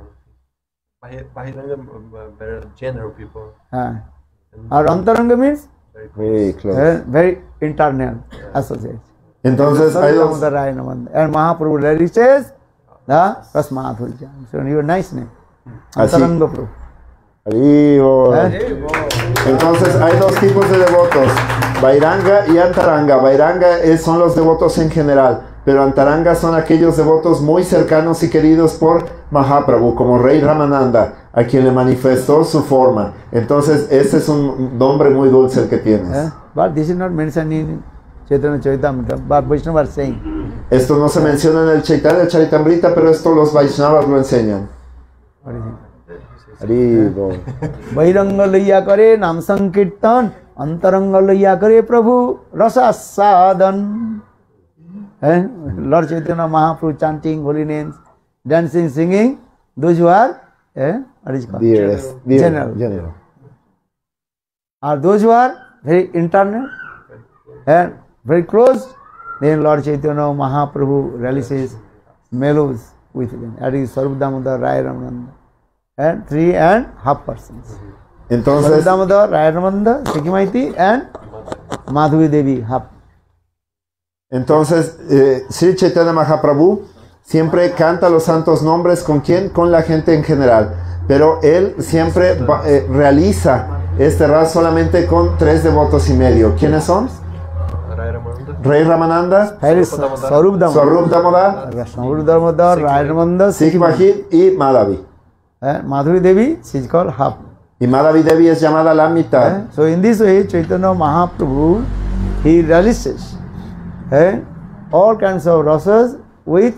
E: Better general people.
B: Or Antaranga means
C: Very close.
B: very internal association.
C: Entonces hay dos.
B: And Mahaprabhu releases the Rasmadhurja. So your nice name.
C: Así.
B: Antaranga Prabhu.
C: Arriba. Entonces hay dos tipos de devotos, Vairanga y Antaranga. Vairanga son los devotos en general, pero Antaranga son aquellos devotos muy cercanos y queridos por Mahaprabhu, como Rey Ramananda, a quien le manifestó su forma. Entonces ese es un nombre muy dulce el que tienes.
B: But this is not mentioned in Chaitanya Charitamrita, but Vaishnava are saying.
C: Esto no se menciona en el Chaitanya Charitamrita, pero esto los Vaishnavas lo enseñan.
B: What is it?
C: Arriba.
B: Vairanga laya kare nam sankirtan, antaranga laya kare Prabhu rasa sadhan. Lord Chaitanya Mahaprabhu chanting holy names, dancing, singing, those who are, what is it called?
C: Dearest.
B: General. Are those who are very internal and very close, then Lord Chaitanya Mahaprabhu releases mellows with them. That is Swarup Damodar, Rai Ramananda. And 3.5 persons.
C: Entonces,
B: Swarup Damodar, Rai Ramananda, Sikimaiti, and Madhavi Devi, half.
C: Entonces, Sri Chaitanya Mahaprabhu siempre canta los santos nombres. ¿Con quién? Con la gente en general. Pero él siempre realiza este ras solamente con 3 devotos y medio. ¿Quiénes son? Rey Ramananda,
B: Swarup Damodar,
C: Swarup Damodar,
B: Swarup Damodar, Rai Ramananda,
C: Sikh Mahid y Madhavi.
B: Madhavi Devi, she is called half.
C: Y Madhavi Devi es llamada la mitad.
B: So in this way, Chaitanya Mahaprabhu, he releases all kinds of rasas with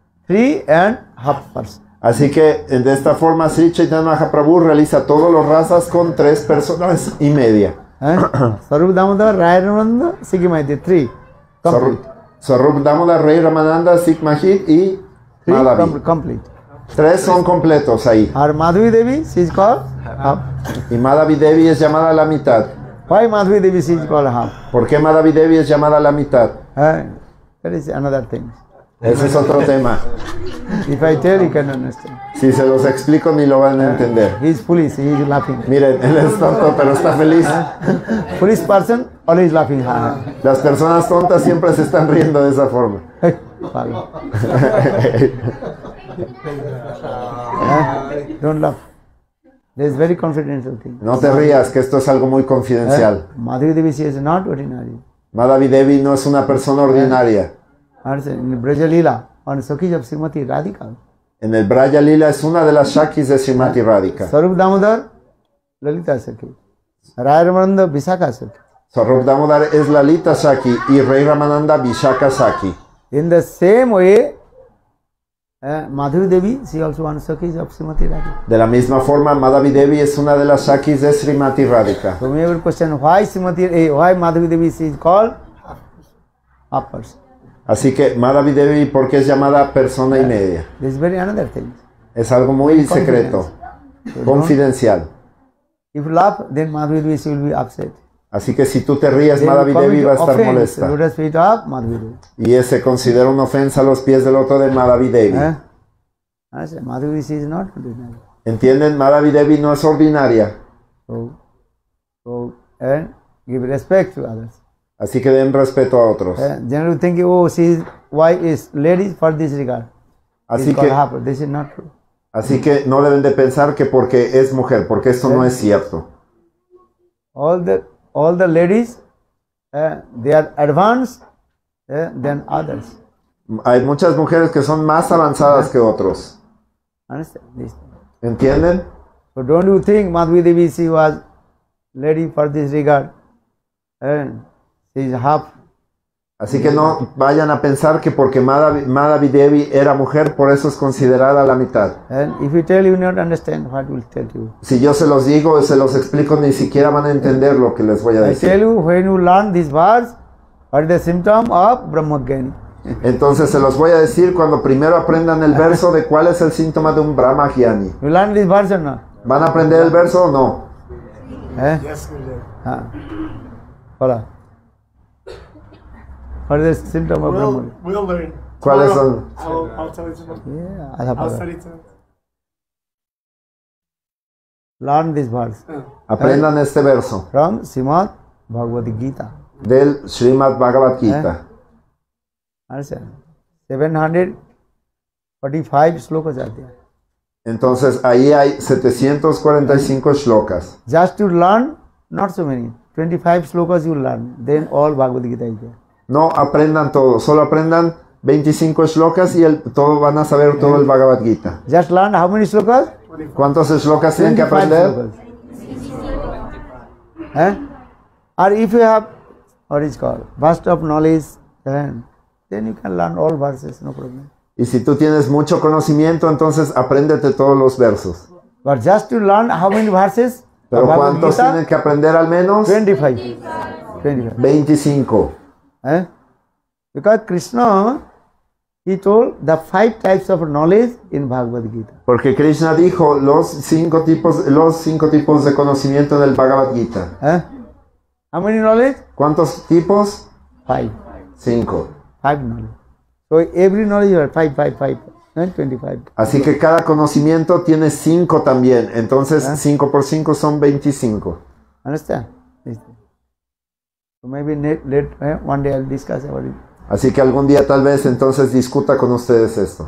B: 3.5 persons.
C: Así que de esta forma Sri Chaitanya Mahaprabhu realiza todos los rasas con 3 personas y media.
B: Swarup Damodar, Rai Ramananda, Sikimaiti, 3.
C: Swarup Damodar, Rey Ramananda, Sikh Mahid y
B: 3
C: Madhavi.
B: complete.
C: 3 son completos ahí.
B: Or Madhavi Devi, she is called half.
C: Y Madhavi Devi es llamada la mitad.
B: Why Madhavi Devi, she is called half?
C: ¿Por qué Madhavi Devi es llamada la mitad?
B: That is another thing.
C: Ese es otro tema.
B: If I tell, you can understand.
C: Si se los explico ni lo van a entender.
B: He is foolish, he is laughing.
C: Miren, él es tonto pero está feliz.
B: Foolish person always laughing.
C: Las personas tontas siempre se están riendo de esa forma.
B: Don't laugh. This is very confidential thing.
C: No te rías, que esto es algo muy confidencial.
B: Madhavi Devi, she is not ordinary.
C: Madhavi Devi no es una persona ordinaria.
B: In Braja Leela, on Sakhi of Srimati Radhika.
C: En el Braja Lila es una de las Shakis de Srimati Radhika.
B: Swarup Damodar, Lalita Sakhi. Rai Ramananda, Vishakha Sakhi.
C: Swarup Damodar es Lalita Shaki y Rey Ramananda Vishaka Shaki.
B: In the same way, Madhavi Devi, she also one Sakhi of Srimati Radhika.
C: De la misma forma, Madhavi Devi es una de las Shakis de Srimati Radhika.
B: So maybe question why Madhavi Devi she is called half person.
C: Así que Madhavi Devi, ¿por qué es llamada persona y media?
B: This is very another thing.
C: Es algo muy secreto, confidencial.
B: If you laugh, then Madhavi Devi she will be upset.
C: Así que si tú te ríes,
B: They will
C: Madhavi
B: commit
C: Devi va a estar
B: offense.
C: molesta.
B: Lotus feet up, Madhavi Devi.
C: Y ese considera una ofensa a los pies del otro de Madhavi Devi.
B: I say, Madhavi Devi she is not ordinary.
C: ¿Entienden? Madhavi Devi no es ordinaria.
B: So give respect to others.
C: Así que den respeto a otros.
B: Generally thinking, oh, why is ladies for this regard?
C: Así
B: It's called
C: que,
B: half. This is not true.
C: así que no deben de pensar que porque es mujer, porque esto no es cierto.
B: All the ladies, they are advanced than others.
C: Hay muchas mujeres que son más avanzadas que otros.
B: Understand this?
C: ¿Entienden?
B: So don't you think Madhvi Devi, she was lady for this regard, and she is half.
C: Así que no vayan a pensar que porque Madhavi Devi era mujer, por eso es considerada la mitad.
B: And if you tell, you will not understand what will tell you.
C: Si yo se los digo, se los explico, ni siquiera van a entender lo que les voy a
B: I tell
C: decir.
B: you, when you learn this verse, what is the symptom of Brahmagyan?
C: Entonces se los voy a decir cuando primero aprendan el verso de cuál es el síntoma de un Brahmagyani.
B: You learn this verse or not?
C: ¿Van a aprender el verso o no?
B: Eh?
D: Yes, we did.
B: Hola. What is the symptom of Brahmagyan?
D: We'll learn.
C: ¿Cuáles
D: Tomorrow,
C: son?
D: I'll tell you tomorrow.
B: Yeah,
D: I'll study tonight.
B: learn this verse
C: Aprendan este verso
B: from Srimad Bhagavad Gita.
C: del Srimad Bhagavad Gita.
B: Understand? 745 slokas are there.
C: Entonces ahí hay 745 shlokas.
B: Just to learn, not so many. 25 slokas you learn, then all Bhagavad Gita is there.
C: No aprendan todo, solo aprendan 25 shlokas y todo van a saber todo el Bhagavad Gita.
B: Just learn how many slokas?
C: ¿Cuántos shlokas tienen que
B: 25
C: aprender?
B: slokas. Or if you have what is called vast of knowledge, then you can learn all verses, no problem.
C: Y si tú tienes mucho conocimiento, entonces apréndete todos los versos.
B: But just to learn how many verses?
C: Pero
B: of Bhagavad
C: ¿cuántos
B: Gita?
C: tienen que aprender al menos?
B: 25. 25.
C: 25.
B: Because Krishna, he told the 5 types of knowledge in Bhagavad Gita.
C: Porque Krishna dijo los cinco tipos de conocimiento en el Bhagavad Gita.
B: How many knowledge?
C: ¿Cuántos tipos?
B: 5.
C: 5.
B: 5 knowledge. So every knowledge you have 5, 5, 5, and 25.
C: Así que cada conocimiento tiene 5 también. Entonces 5 por 5 son 25.
B: Understand? So maybe one day I'll discuss about it.
C: Así que algún día tal vez entonces discuta con ustedes esto.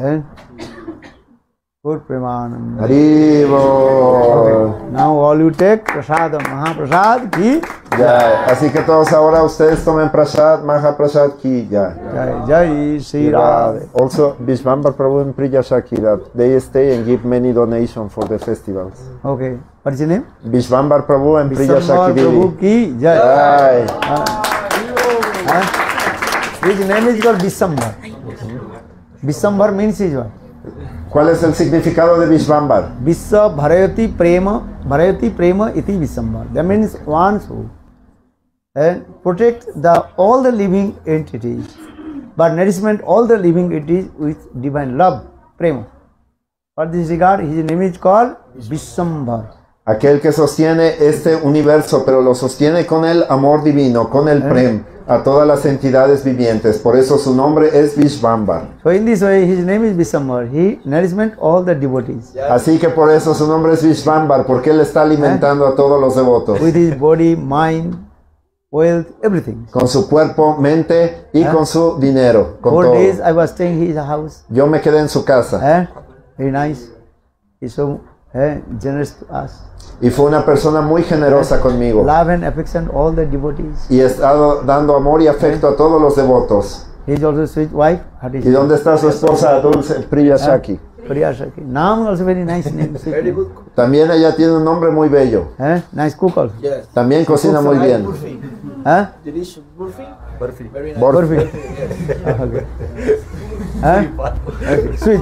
B: Good Premanam.
C: Haribo.
B: Now all you take Prasadam, Mahaprasad ki
C: Ya. Así que todos ahora ustedes tomen Prasad, Mahaprasad ki ya.
B: Jai, Jai Sri Radhe.
C: Also, Vishvambar Prabhu and Priya Shaki, that they stay and give many donations for the festivals.
B: Okay. What is your name?
C: Vishvambar Prabhu and Priya
B: Vishwambar
C: Shaki
B: Prabhu
C: Devi.
B: ki Jai.
C: Jai.
B: His name is called Vishwambar. Vishwambar means is what?
C: ¿Cuál es el significado de Vishvambar?
B: Vishwa Bharayati Prema iti Vishwambar. That means one who protect all the living entities, but nourishment all the living entities with divine love, Prema. For this regard, his name is called Vishwambar.
C: Aquel que sostiene este universo, pero lo sostiene con el amor divino, con el Prem, a todas las entidades vivientes. Por eso su nombre es Vishvambar.
B: So in this way, his name is Vishwambar. He nourishment all the devotees
C: Así que por eso su nombre es Vishvambar, porque él está alimentando a todos los devotos.
B: with his body, mind, wealth, everything.
C: Con su cuerpo, mente y con su dinero, con
B: 4
C: todo.
B: days I was staying in his house.
C: Yo me quedé en su casa
B: Very nice. He's so generous to us.
C: y fue una persona muy generosa conmigo.
B: Love and affection all the devotees.
C: Y he estado dando amor y afecto a todos los devotos.
B: He is also sweet wife. What is
C: ¿Y dónde está su esposa Dulce Priya Shaki?
B: Priya Shaki. Nam also very nice name. Sweet
A: Very
B: name.
A: good.
C: También ella tiene un nombre muy bello.
B: Nice cook also.
A: Yes.
C: También cocina muy bien.
A: Burfi. Delicious burfi.
E: Burfi.
A: Very nice.
C: Borfi.
B: Okay. Okay. Sweet.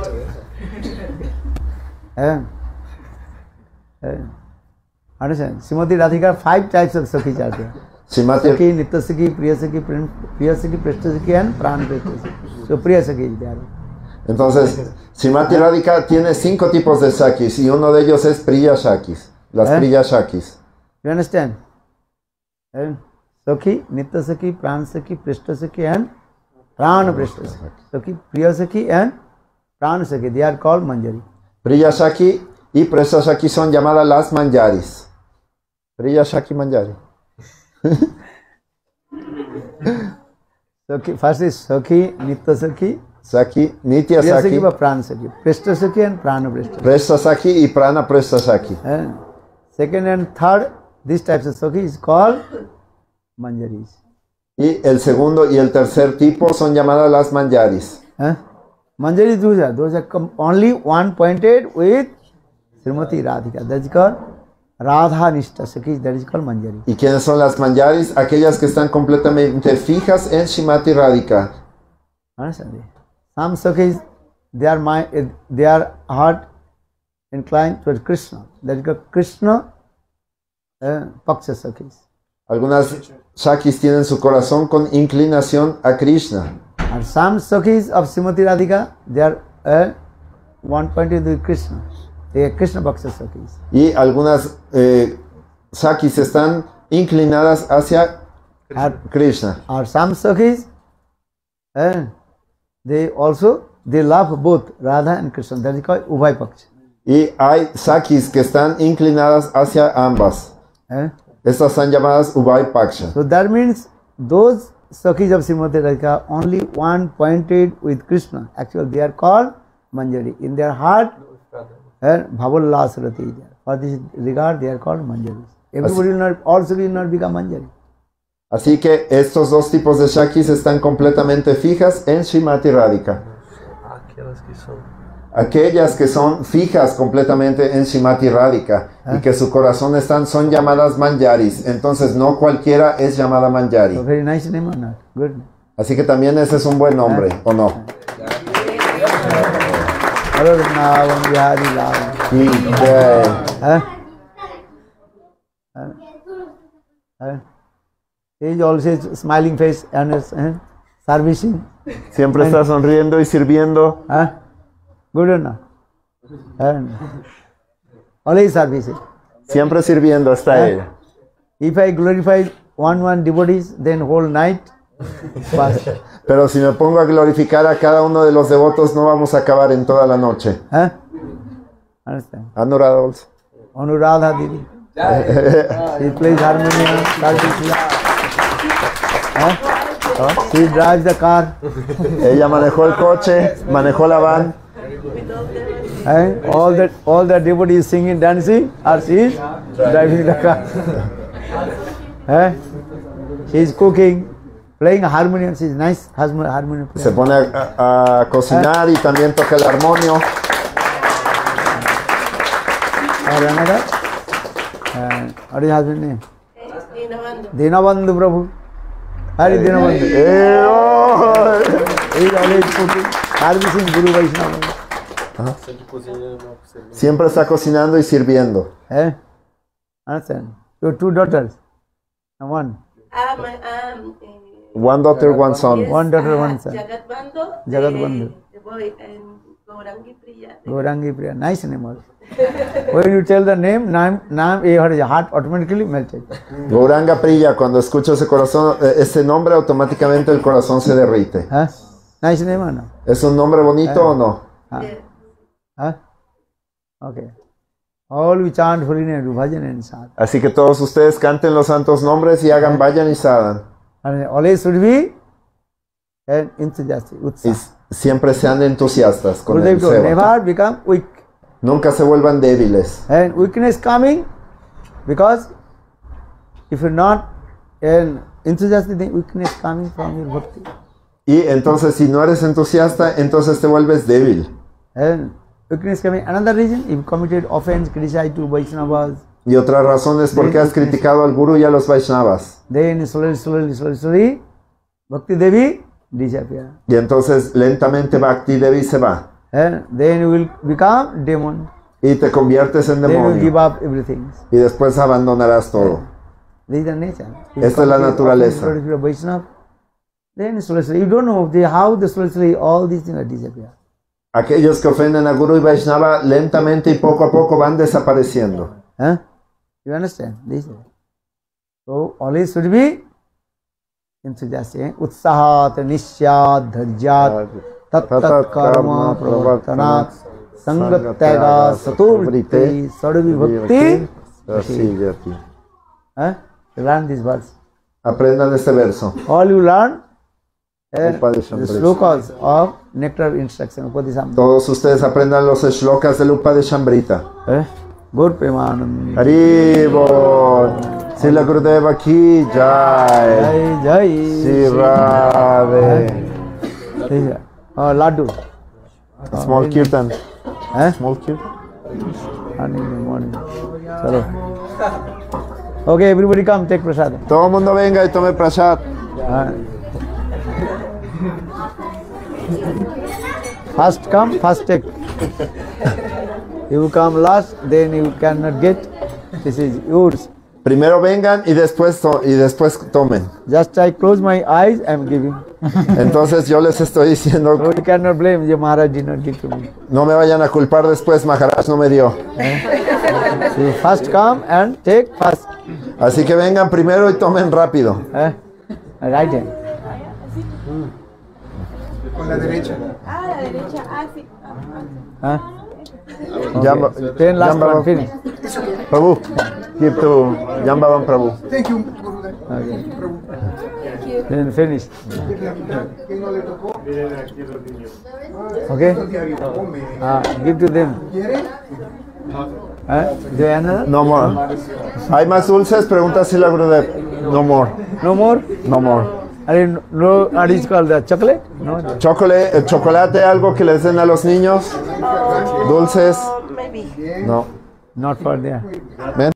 B: Understand? Srimati Radhika, 5 types of Sakhis are there.
C: Srimati
B: Sakhi, Nitya Sakhi, Priya Sakhi, Prishta Sakhi and Pran Prishta Sakhi. So Priya Sakhi is there.
C: Entonces, Srimati Radhika tiene 5 tipos de Shakis y uno de ellos es Priya Shakis. Las Priya Shakis.
B: You understand? Sakhi, Nitya Sakhi, Pran Sakhi, Prishta Sakhi and Pran Prishta Sakhi. Sakhi, Priya Sakhi and Pran Sakhi. They are called Manjari.
C: Priya Shaki y Presta Shaki son llamadas las Manjaris. Priya Shaki Manjari.
B: Sakhi, first is Sakhi, Nitya Sakhi,
C: Saki, Nitya
B: Priya Sakhi
C: Saki,
B: but Pran Sakhi. Prishta Sakhi and Prana Prishta.
C: Presta Saki y Prana Presta Saki.
B: Second and third, these types of Sakhi is called Manjaris.
C: Y el segundo y el tercer tipo son llamadas las Manjaris.
B: Manjaris, those are only one pointed with Srimati Radhika. That is called Radha Nishta Sakhis. That is called Manjari.
C: ¿Y quiénes son las manjaris? Aquellas que están completamente fijas en Srimati Radhika.
B: Understand? Some Sakhis, their heart inclined towards Krishna. That is called Krishna Paksha Sakhis.
C: Algunas Sakis tienen su corazón con inclinación a Krishna.
B: And some Sakhis of Srimati Radhika, they are one pointed to Krishna. They are Krishna Paksha Sakhis.
C: Y algunas Sakis están inclinadas hacia Krishna.
B: Or some Sakhis, they love both Radha and Krishna. That is called Ubhay Paksha.
C: Y hay Sakis que están inclinadas hacia ambas. Estas son llamadas Ubhay Paksha.
B: So that means those Sakhis of Srimati Radhika, only one pointed with Krishna. Actually, they are called Manjari. In their heart, Bhavallas Rati is there. For this regard, they are called Manjaris. Everybody will not, also will not become Manjari.
C: Así que estos dos tipos de Sakis están completamente fijas en Srimati Radhika. Aquellas que son fijas completamente en Srimati Radhika y que su corazón son llamadas Manjaris. Entonces no cualquiera es llamada Manjari.
B: So very nice name or not? Good.
C: Así que también ese es un buen nombre, ¿o no? Y
B: He is always smiling face and servicing.
C: siempre está sonriendo y sirviendo.
B: Good or not? Always servicing.
C: Siempre sirviendo está ella.
B: If I glorify one devotees, then whole night fast.
C: Pero si me pongo a glorificar a cada uno de los devotos, no vamos a acabar en toda la noche.
B: Understand?
C: Anurada also.
B: Anuradha Devi. She plays harmonium. She drives the car.
C: Ella manejó el coche, manejó la van.
B: All the devotees singing, dancing, or she is driving the car. She is cooking, playing harmonium. She is nice harmonium player.
C: Se pone a cocinar y también toca el armonio.
B: Or another, what is husband's name? Dinabandhu Prabhu. Hari Dinabandhu. He is always cooking, servicing Guru Vaishnava.
C: Siempre está cocinando y sirviendo.
B: Understand? Your two daughters. One.
C: One daughter, one son.
B: One daughter, one son.
F: Jagat Bandhu.
B: Bandhu.
F: Gaurangi Priya.
B: Gaurangi Priya. Nice name also. When you tell the name, your heart automatically melted.
C: Gauranga Priya, cuando escucho ese nombre, automáticamente el corazón se derrite.
B: Nice name or no?
C: ¿Es un nombre bonito o no?
B: Okay. All we chant holy name, bhajan and sadhana.
C: Así que todos ustedes canten los santos nombres y hagan vayan y sadhan.
B: And always should be enthusiastic,
C: Y
B: utsaha.
C: siempre sean entusiastas con el
B: Gurudev told,
C: seva.
B: never become weak.
C: Nunca se vuelvan débiles.
B: And weakness coming because if you're not enthusiastic, then weakness coming from your bhakti.
C: Y entonces si no eres entusiasta, entonces te vuelves débil.
B: And weakness coming. Another reason, if you committed offense, criticized to Vaishnavas,
C: Y otra razón es porque has criticado al Guru y a los Vaishnavas.
B: then slowly, Bhakti Devi disappear.
C: Y entonces lentamente Bhakti Devi se va.
B: And then you will become demon.
C: Y te conviertes en
B: Then you will give
C: demonio.
B: up everything.
C: Y después abandonarás todo.
B: This is the nature. If
C: Esta es la naturaleza.
B: you Vaishnava, then slowly, you don't know how slowly all these things will disappear.
C: Aquellos que ofenden a Guru y Vaishnava lentamente y poco a poco van desapareciendo.
B: You understand? This is. So always should be enthusiastic. Utsahat, Nishyat, Dharjat, Tat Tat Karma, Pravartanat, Sangat Tyaga, Sato Vritti, Sadvi Bhakti. Learn this verse.
C: Aprendan este verso.
B: All you learn the
C: Upadeshamrita.
B: slokas of nectar instruction. Upadeshamrita.
C: Todos ustedes aprendan los shlokas del Upadeshamrita.
B: Gaur Premanand.
C: Haribol. Srila Gurudeva ki jai.
B: Jai Jai.
C: Shri Radhe.
B: Laddu.
C: Small kirtan.
B: Eh?
C: Small kirtan.
B: Early in the morning. Chalo. Okay, everybody come, take prasad.
C: Todo el mundo venga y tome prasad.
B: First come, first take. You come last, then you cannot get. This is yours.
C: Primero vengan y después tomen.
B: Just I close my eyes, I am giving.
C: Entonces yo les estoy diciendo,
B: So you cannot blame, your Maharaj did not give to me.
C: no me vayan a culpar después, Maharaj no me dio.
B: So you first come and take first.
C: Así que vengan primero y tomen rápido.
B: Right hand.
D: Con la derecha.
F: Ah, la derecha. Ah, sí.
B: Then last one, finish.
C: Prabhu, give to Jambavan Prabhu.
D: Thank you, Gurudev.
B: Okay. Then finish. Okay? Give to them. Do you another?
C: No more. ¿Hay más dulces? Pregunta Srila Gurudev. No more.
B: No more?
C: No more.
B: No, what is called the chocolate? No.
C: Chocolate, algo que les den a los niños. Dulces.
F: Maybe.
C: No.
B: Not for there.
C: Ven.